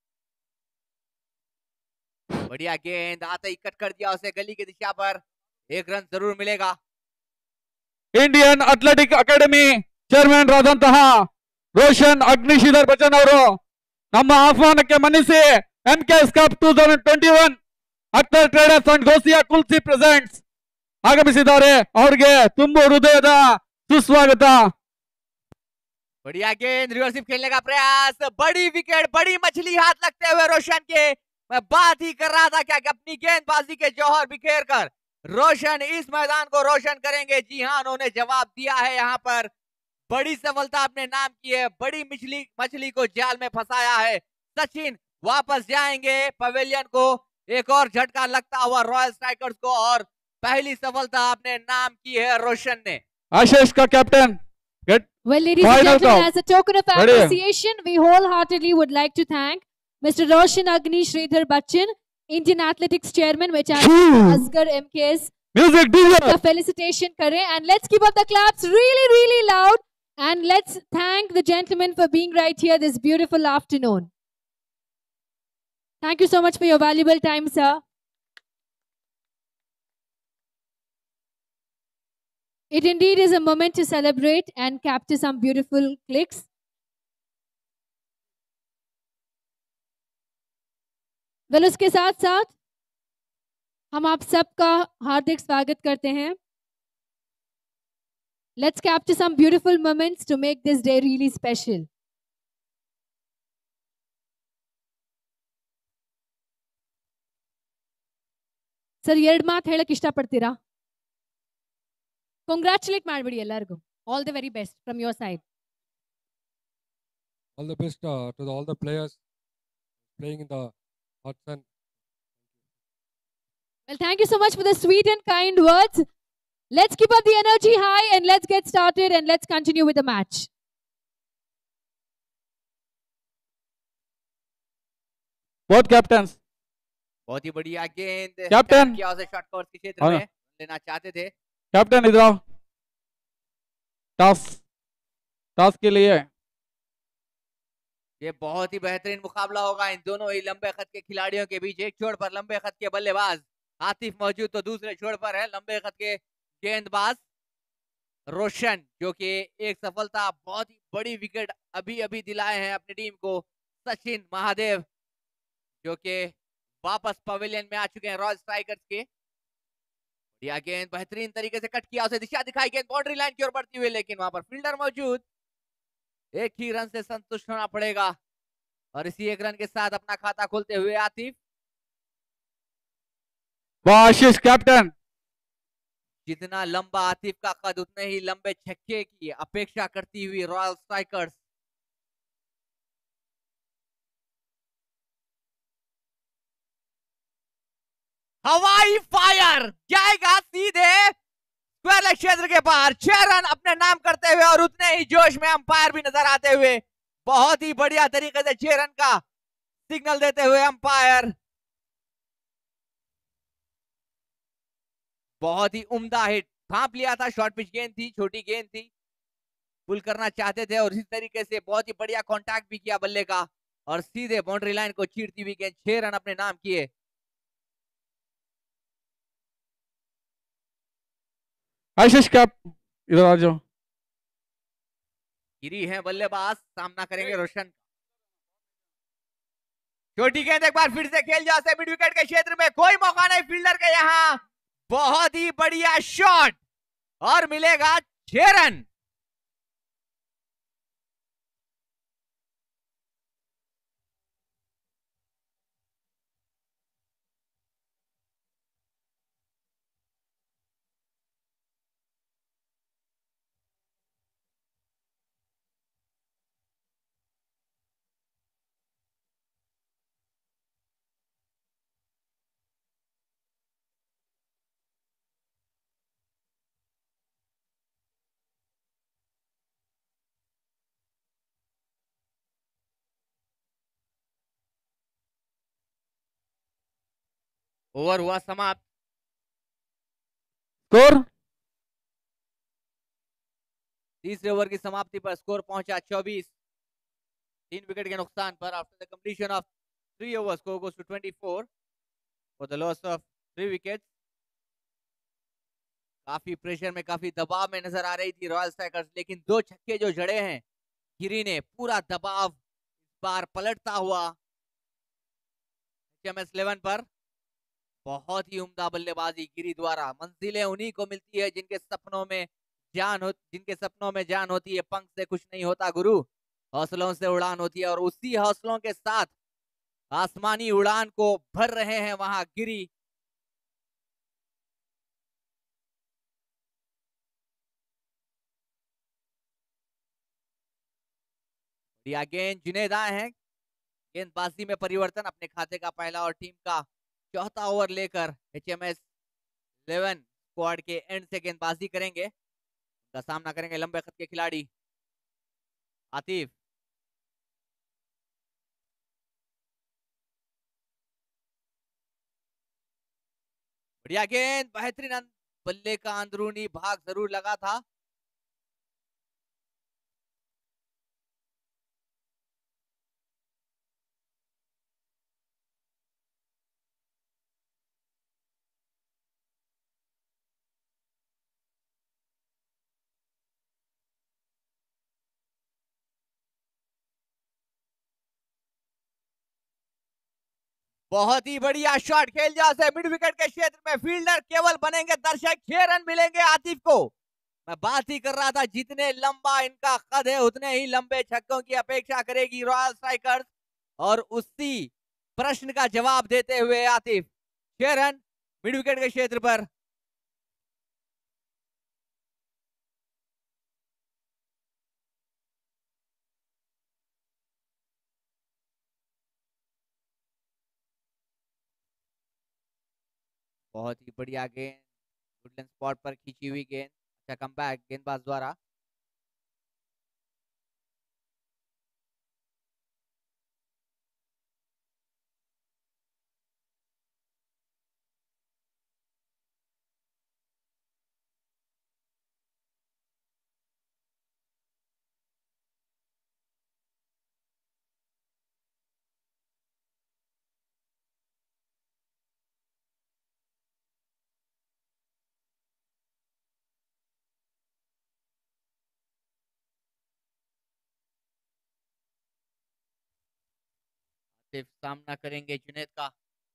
बढ़िया गेंद आते ही कट कर दिया उसे गली की दिशा पर. एक रन जरूर मिलेगा. ಇಂಡಿಯನ್ ಅಥ್ಲೆಟಿಕ್ ಅಕಾಡೆಮಿ ಚೇರ್ಮನ್ ಆದಂತಹ ರೋಷನ್ ಅಗ್ನಿ ಶ್ರೀಧರ್ ಬಚ್ಚನ್ ಅವರು ನಮ್ಮ ಆಹ್ವಾನಕ್ಕೆ ಮನ್ನಿಸಿ MKS cup two thousand twenty one Akhtar traders and Gousia ಕುಲ್ಸಿ ಪ್ರೆಸೆಂಟ್ಸ್ ಆಗಮಿಸಿದ್ದಾರೆ. ಅವರಿಗೆ ತುಂಬು ಹೃದಯದ ಸುಸ್ವಾಗತ. बढ़िया गेंद रिवर्सिव खेलने का प्रयास. बड़ी विकेट, बड़ी मछली हाथ लगते हुए रोशन के. मैं बात ही कर रहा था क्या कि अपनी गेंदबाजी के जौहर बिखेर कर रोशन इस मैदान को रोशन करेंगे. जी हाँ, उन्होंने जवाब दिया है. यहाँ पर बड़ी सफलता अपने नाम की है. बड़ी मछली मछली को जाल में फंसाया है. सचिन वापस जाएंगे पवेलियन को. एक और झटका लगता हुआ रॉयल स्ट्राइकर्स को और पहली सफलता अपने नाम की है रोशन ने. आशीष का captain Get Well, ladies Final and gentlemen, count. as a token of Ready? appreciation, we wholeheartedly would like to thank Mister Roshan Agni Sridhar Bachchan, Indian Athletics Chairman, which are Shoo. Asgar M K S. music D J. का felicitation करें, and let's keep up the claps really, really loud, and let's thank the gentleman for being right here this beautiful afternoon. Thank you so much for your valuable time, sir. It indeed is a moment to celebrate and capture some beautiful clicks. Well, उसके साथ साथ हम आप सबका हार्दिक स्वागत करते हैं. Let's capture some beautiful moments to make this day really special. Sir ಎರಡು ಮಾತು ಹೇಳಕ್ ಇಷ್ಟಪಡ್ತೀರಾ? Congratulate ಮಾಡ್ಬಿಡಿ ಎಲ್ಲರಿಗೂ. All the very best from your side. All the best uh, to the, all the players playing in the hot sun. Well, thank you so much for the sweet and kind words. Let's keep up the energy high and let's get started and let's continue with the match. Both captains. बहुत ही बढ़िया गेंद Captain. किया उसे short covers के क्षेत्र हाँ। में लेना चाहते थे. कैप्टन इधर आओ. टॉस टॉस के लिए ये बहुत ही बेहतरीन मुकाबला होगा इन दोनों ही लंबे खत के खिलाड़ियों के बीच. एक छोर पर लंबे खत के बल्लेबाज आतिफ मौजूद तो दूसरे छोर पर है लंबे खत के गेंदबाज रोशन, जो कि एक सफलता बहुत ही बड़ी विकेट अभी अभी दिलाए हैं अपनी टीम को. सचिन महादेव जो कि वापस पवेलियन में आ चुके हैं रॉयल स्ट्राइकर्स के. यह गेंद बेहतरीन तरीके से कट किया, उसे दिशा दिखाई, गेंद बाउंड्री लाइन की ओर बढ़ती हुई, लेकिन वहां पर फील्डर मौजूद. एक ही रन से संतुष्ट होना पड़ेगा और इसी एक रन के साथ अपना खाता खोलते हुए आतिफ. आशीष कैप्टन. जितना लंबा आतिफ का कद उतने ही लंबे छक्के की अपेक्षा करती हुई रॉयल स्ट्राइकर्स. हवाई फायर जाएगा सीधे स्क्वायर लेग क्षेत्र के बाहर. छह रन अपने नाम करते हुए और उतने ही जोश में अंपायर भी नजर आते हुए. बहुत ही बढ़िया तरीके से छह रन का सिग्नल देते हुए अंपायर. बहुत ही उम्दा हिट, भांप लिया था. शॉर्ट पिच गेंद थी, छोटी गेंद थी, पुल करना चाहते थे और इसी तरीके से बहुत ही बढ़िया कांटेक्ट भी किया बल्ले का और सीधे बाउंड्री लाइन को चीरती हुई गेंद. छह रन अपने नाम किए. आशीष कैप इधर आ जाओ. गिरी है बल्लेबाज, सामना करेंगे रोशन. छोटी गेंद एक बार फिर से खेल जा से मिड विकेट के क्षेत्र में. कोई मौका नहीं फील्डर के यहां. बहुत ही बढ़िया शॉट और मिलेगा छह रन. ओवर हुआ समाप्त. स्कोर तीसरे ओवर की समाप्ति पर स्कोर पहुंचा चौबीस. तीन विकेट के नुकसान पर after the completion of three overs score goes to twenty four for the loss of three wickets. काफी प्रेशर में, काफी दबाव में नजर आ रही थी रॉयल स्ट्राइकर्स, लेकिन दो छक्के जो जड़े हैं गिरी ने, पूरा दबाव इस बार पलटता हुआ एच एम एस इलेवन पर. बहुत ही उम्दा बल्लेबाजी गिरी द्वारा. मंजिलें उन्हीं को मिलती है जिनके सपनों में जान हो जिनके सपनों में जान होती है. पंख से कुछ नहीं होता गुरु, हौसलों से उड़ान होती है. और उसी हौसलों के साथ आसमानी उड़ान को भर रहे हैं वहां गिरी. बढ़िया गेंद जुनेद आए हैं. गेंदबाजी में परिवर्तन, अपने खाते का पहला और टीम का चौथा ओवर लेकर H M S eleven squad के एंड से गेंदबाजी करेंगे. उनका सामना करेंगे लंबे खत के खिलाड़ी आतिफ, बढ़िया गेंद, बेहतरीन अंद- बल्ले का अंदरूनी भाग जरूर लगा था। बहुत ही बढ़िया शॉट खेल जहां से मिड विकेट के क्षेत्र में फील्डर केवल बनेंगे दर्शक, छह रन मिलेंगे आतिफ को। मैं बात ही कर रहा था, जितने लंबा इनका कद है उतने ही लंबे छक्कों की अपेक्षा करेगी रॉयल स्ट्राइकर्स, और उसी प्रश्न का जवाब देते हुए आतिफ छह रन मिड विकेट के क्षेत्र पर। बहुत ही बढ़िया गेंद, वुडलैंड स्पॉट पर खींची हुई गेंद, अच्छा कमबैक गेंदबाज द्वारा। आतिफ सामना करेंगे जुनैद का।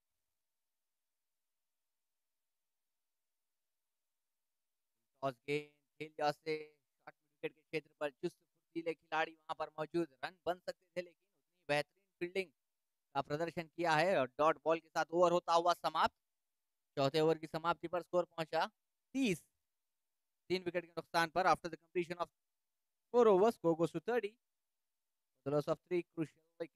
टॉस गेंद खेल जहां से शॉट विकेट के क्षेत्र पर, चुस्त फुर्तीले खिलाड़ी वहां पर मौजूद, रन बन सकते थे लेकिन उतनी बेहतरीन फील्डिंग का प्रदर्शन किया है, और डॉट बॉल के साथ ओवर होता हुआ समाप्त। चौथे ओवर की समाप्ति पर स्कोर पहुंचा तीस, तीन विकेट के नुकसान पर। After the completion of four overs, score goes to thirty, the loss of three crucial wickets.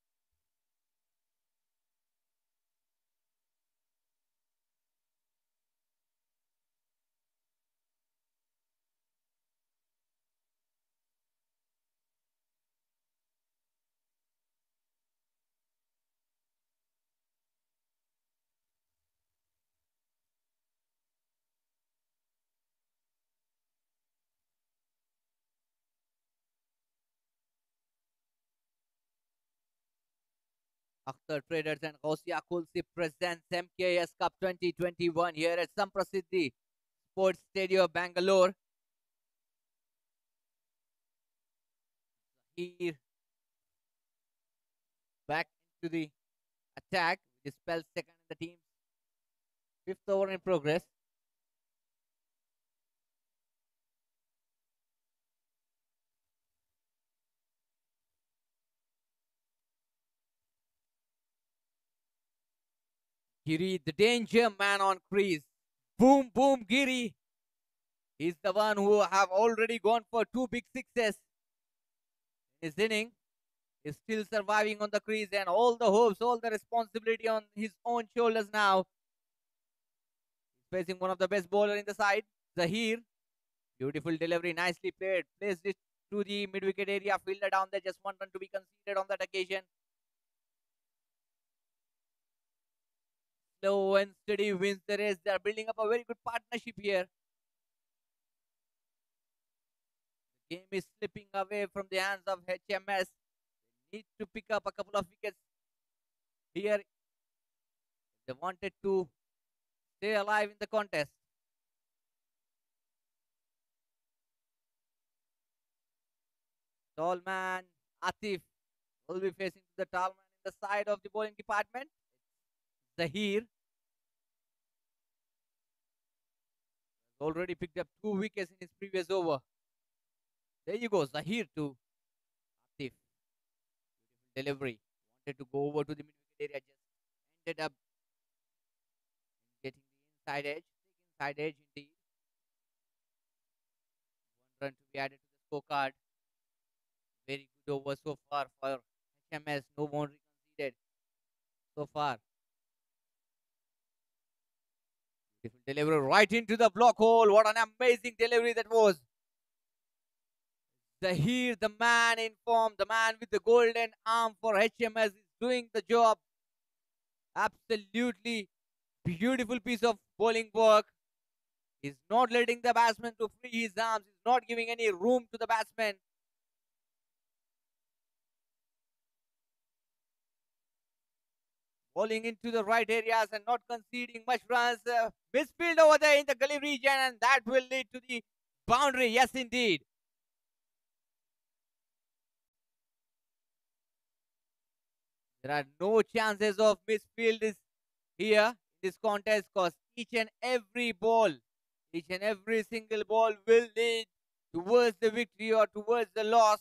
Akhtar Traders and Gausia Kulsi presents M K S Cup twenty twenty-one here at Samprasiddhi Sports Stadium, Bangalore. Here, back into the attack, which spells second in the team's fifth over in progress. Giri, the danger man on crease. Boom, boom, Giri. He's the one who have already gone for two big sixes in his inning. Is still surviving on the crease, and all the hopes, all the responsibility on his own shoulders now. He's facing one of the best bowler in the side, Zahir. Beautiful delivery, nicely played. Placed it to the mid-wicket area, fielder down there, just one run to be conceded on that occasion. Slow and steady wins the race. They are building up a very good partnership here. The game is slipping away from the hands of H M S. They need to pick up a couple of wickets here. They wanted to stay alive in the contest. Tall man, Atif, will be facing the tall man in the side of the bowling department. Zahir already picked up two wickets in his previous over. There you go, Zahir to Atif. Beautiful delivery. Wanted to go over to the mid-wicket area, just ended up getting the inside edge. Inside edge indeed. One run to be added to the scorecard. Very good over so far for H M S. No boundary conceded so far. Beautiful delivery right into the block hole. What an amazing delivery that was. Zahir, the man in form, the man with the golden arm for H M S, is doing the job. Absolutely beautiful piece of bowling work. He's not letting the batsman to free his arms. He's not giving any room to the batsman. Bowling into the right areas and not conceding much runs. Uh, misfield over there in the gully region, and that will lead to the boundary. Yes, indeed. There are no chances of misfield here in this contest because each and every ball, each and every single ball will lead towards the victory or towards the loss.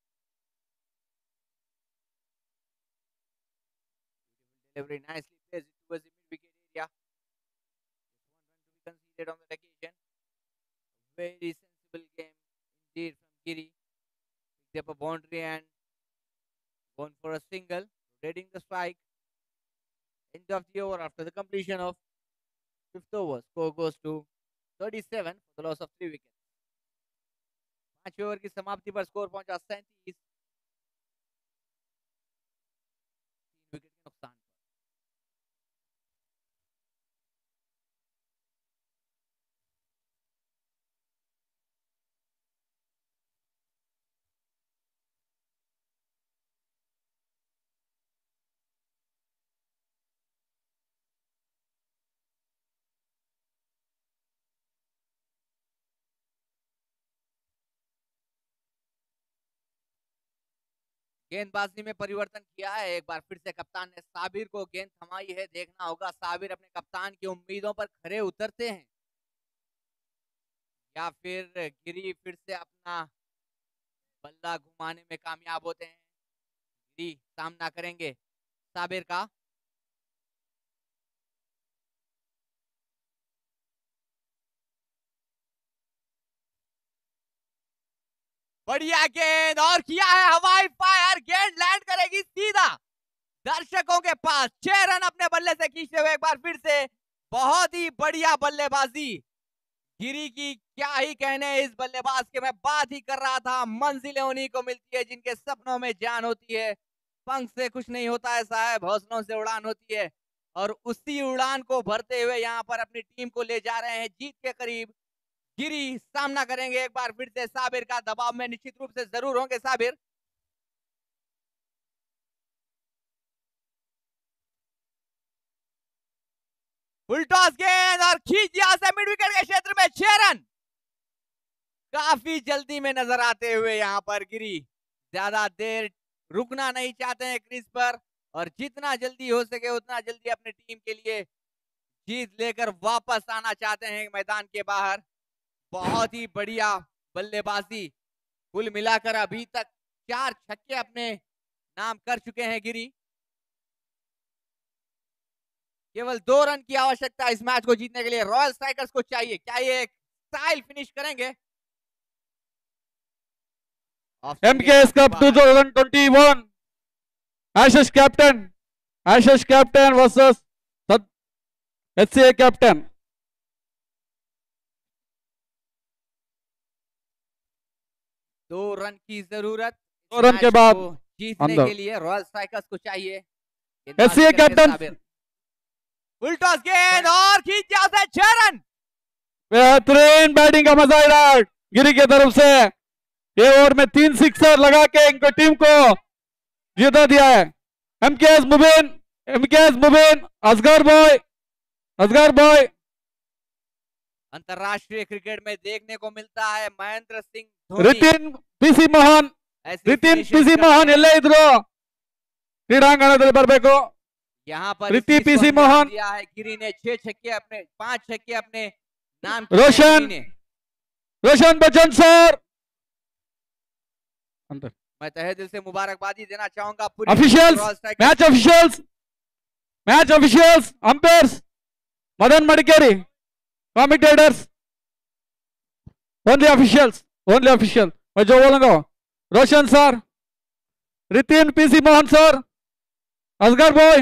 Very nicely placed towards the mid-wicket area. One run to be conceded on the occasion. Very sensible game indeed from Giri. Picked up a boundary and gone for a single. Rotating the strike. End of the over after the completion of fifth over. Score goes to thirty-seven for the loss of three wickets. पांच over की समाप्ति पर score पहुंचा सैंतीस. तीन wicket के नुकसान. गेंदबाजी में परिवर्तन किया है एक बार फिर से कप्तान ने. साबिर को गेंद थमाई है. देखना होगा साबिर अपने कप्तान की उम्मीदों पर खरे उतरते हैं या फिर गिरी फिर से अपना बल्ला घुमाने में कामयाब होते हैं. गिरी सामना करेंगे साबिर का. बढ़िया गेंद और किया है हवाई फायर. गेंद लैंड करेगी सीधा दर्शकों के पास. छह रन अपने बल्ले से खींचते हुए एक बार फिर से. बहुत ही बढ़िया बल्लेबाजी गिरी की. क्या ही कहने इस बल्लेबाज के. मैं बात ही कर रहा था. मंजिलें उन्हीं को मिलती है जिनके सपनों में जान होती है. पंख से कुछ नहीं होता है साहब, हौसलों से उड़ान होती है. और उसी उड़ान को भरते हुए यहाँ पर अपनी टीम को ले जा रहे हैं जीत के करीब. गिरी सामना करेंगे एक बार फिर से साबिर का. दबाव में निश्चित रूप से जरूर होंगे साबिर. फुल टॉस गेंद और खींच दिया से मिड विकेट के क्षेत्र में. छह रन काफी जल्दी में नजर आते हुए यहाँ पर गिरी. ज्यादा देर रुकना नहीं चाहते हैं क्रीज पर और जितना जल्दी हो सके उतना जल्दी अपनी टीम के लिए जीत लेकर वापस आना चाहते हैं मैदान के बाहर. बहुत ही बढ़िया बल्लेबाजी. कुल मिलाकर अभी तक चार छक्के अपने नाम कर चुके हैं गिरी. केवल दो रन की आवश्यकता इस मैच को जीतने के लिए रॉयल स्ट्राइकर्स को चाहिए. क्या ये एक स्टाइल फिनिश करेंगे? M K S Cup twenty twenty-one. Ashes captain. Ashes captain versus H C A captain. दो रन की जरूरत. दो रन के बाद जीतने के लिए रॉयल स्ट्राइकर्स को चाहिए. H C A captain. Full toss गेंद और खींच दिया से छह रन. बेहतरीन बैटिंग का मजा आ गिरी की तरफ से. ये ओवर में तीन सिक्सर लगा के इनको टीम को जीता दिया है. MKS Mubeen, MKS Mubeen, Asgar boy, Asgar boy. अंतरराष्ट्रीय क्रिकेट में देखने को मिलता है महेंद्र सिंह धोनी. रितिन पिसी मोहन, रितिन पिसी मोहन ಎಲ್ಲ ಇದ್ರು ಕ್ರೀಡಾಂಗಣದಲ್ಲಿ ಬರಬೇಕು. यहाँ पर रिति पिसी मोहन दिया है. गिरी ने छह छक्के अपने पांच छक्के अपने नाम. रोशन रोशन बच्चन सर. मैं तहे दिल से मुबारकबादी देना चाहूंगा officials, match officials, match officials, umpires, Madan Madikeri, commentators, only officials, only official. मैं जो बोलूंगा Roshan sir, Ritin PC Mohan sir, Asgar boy,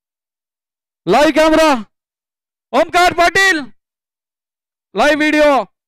live camera Omkar Patil, live video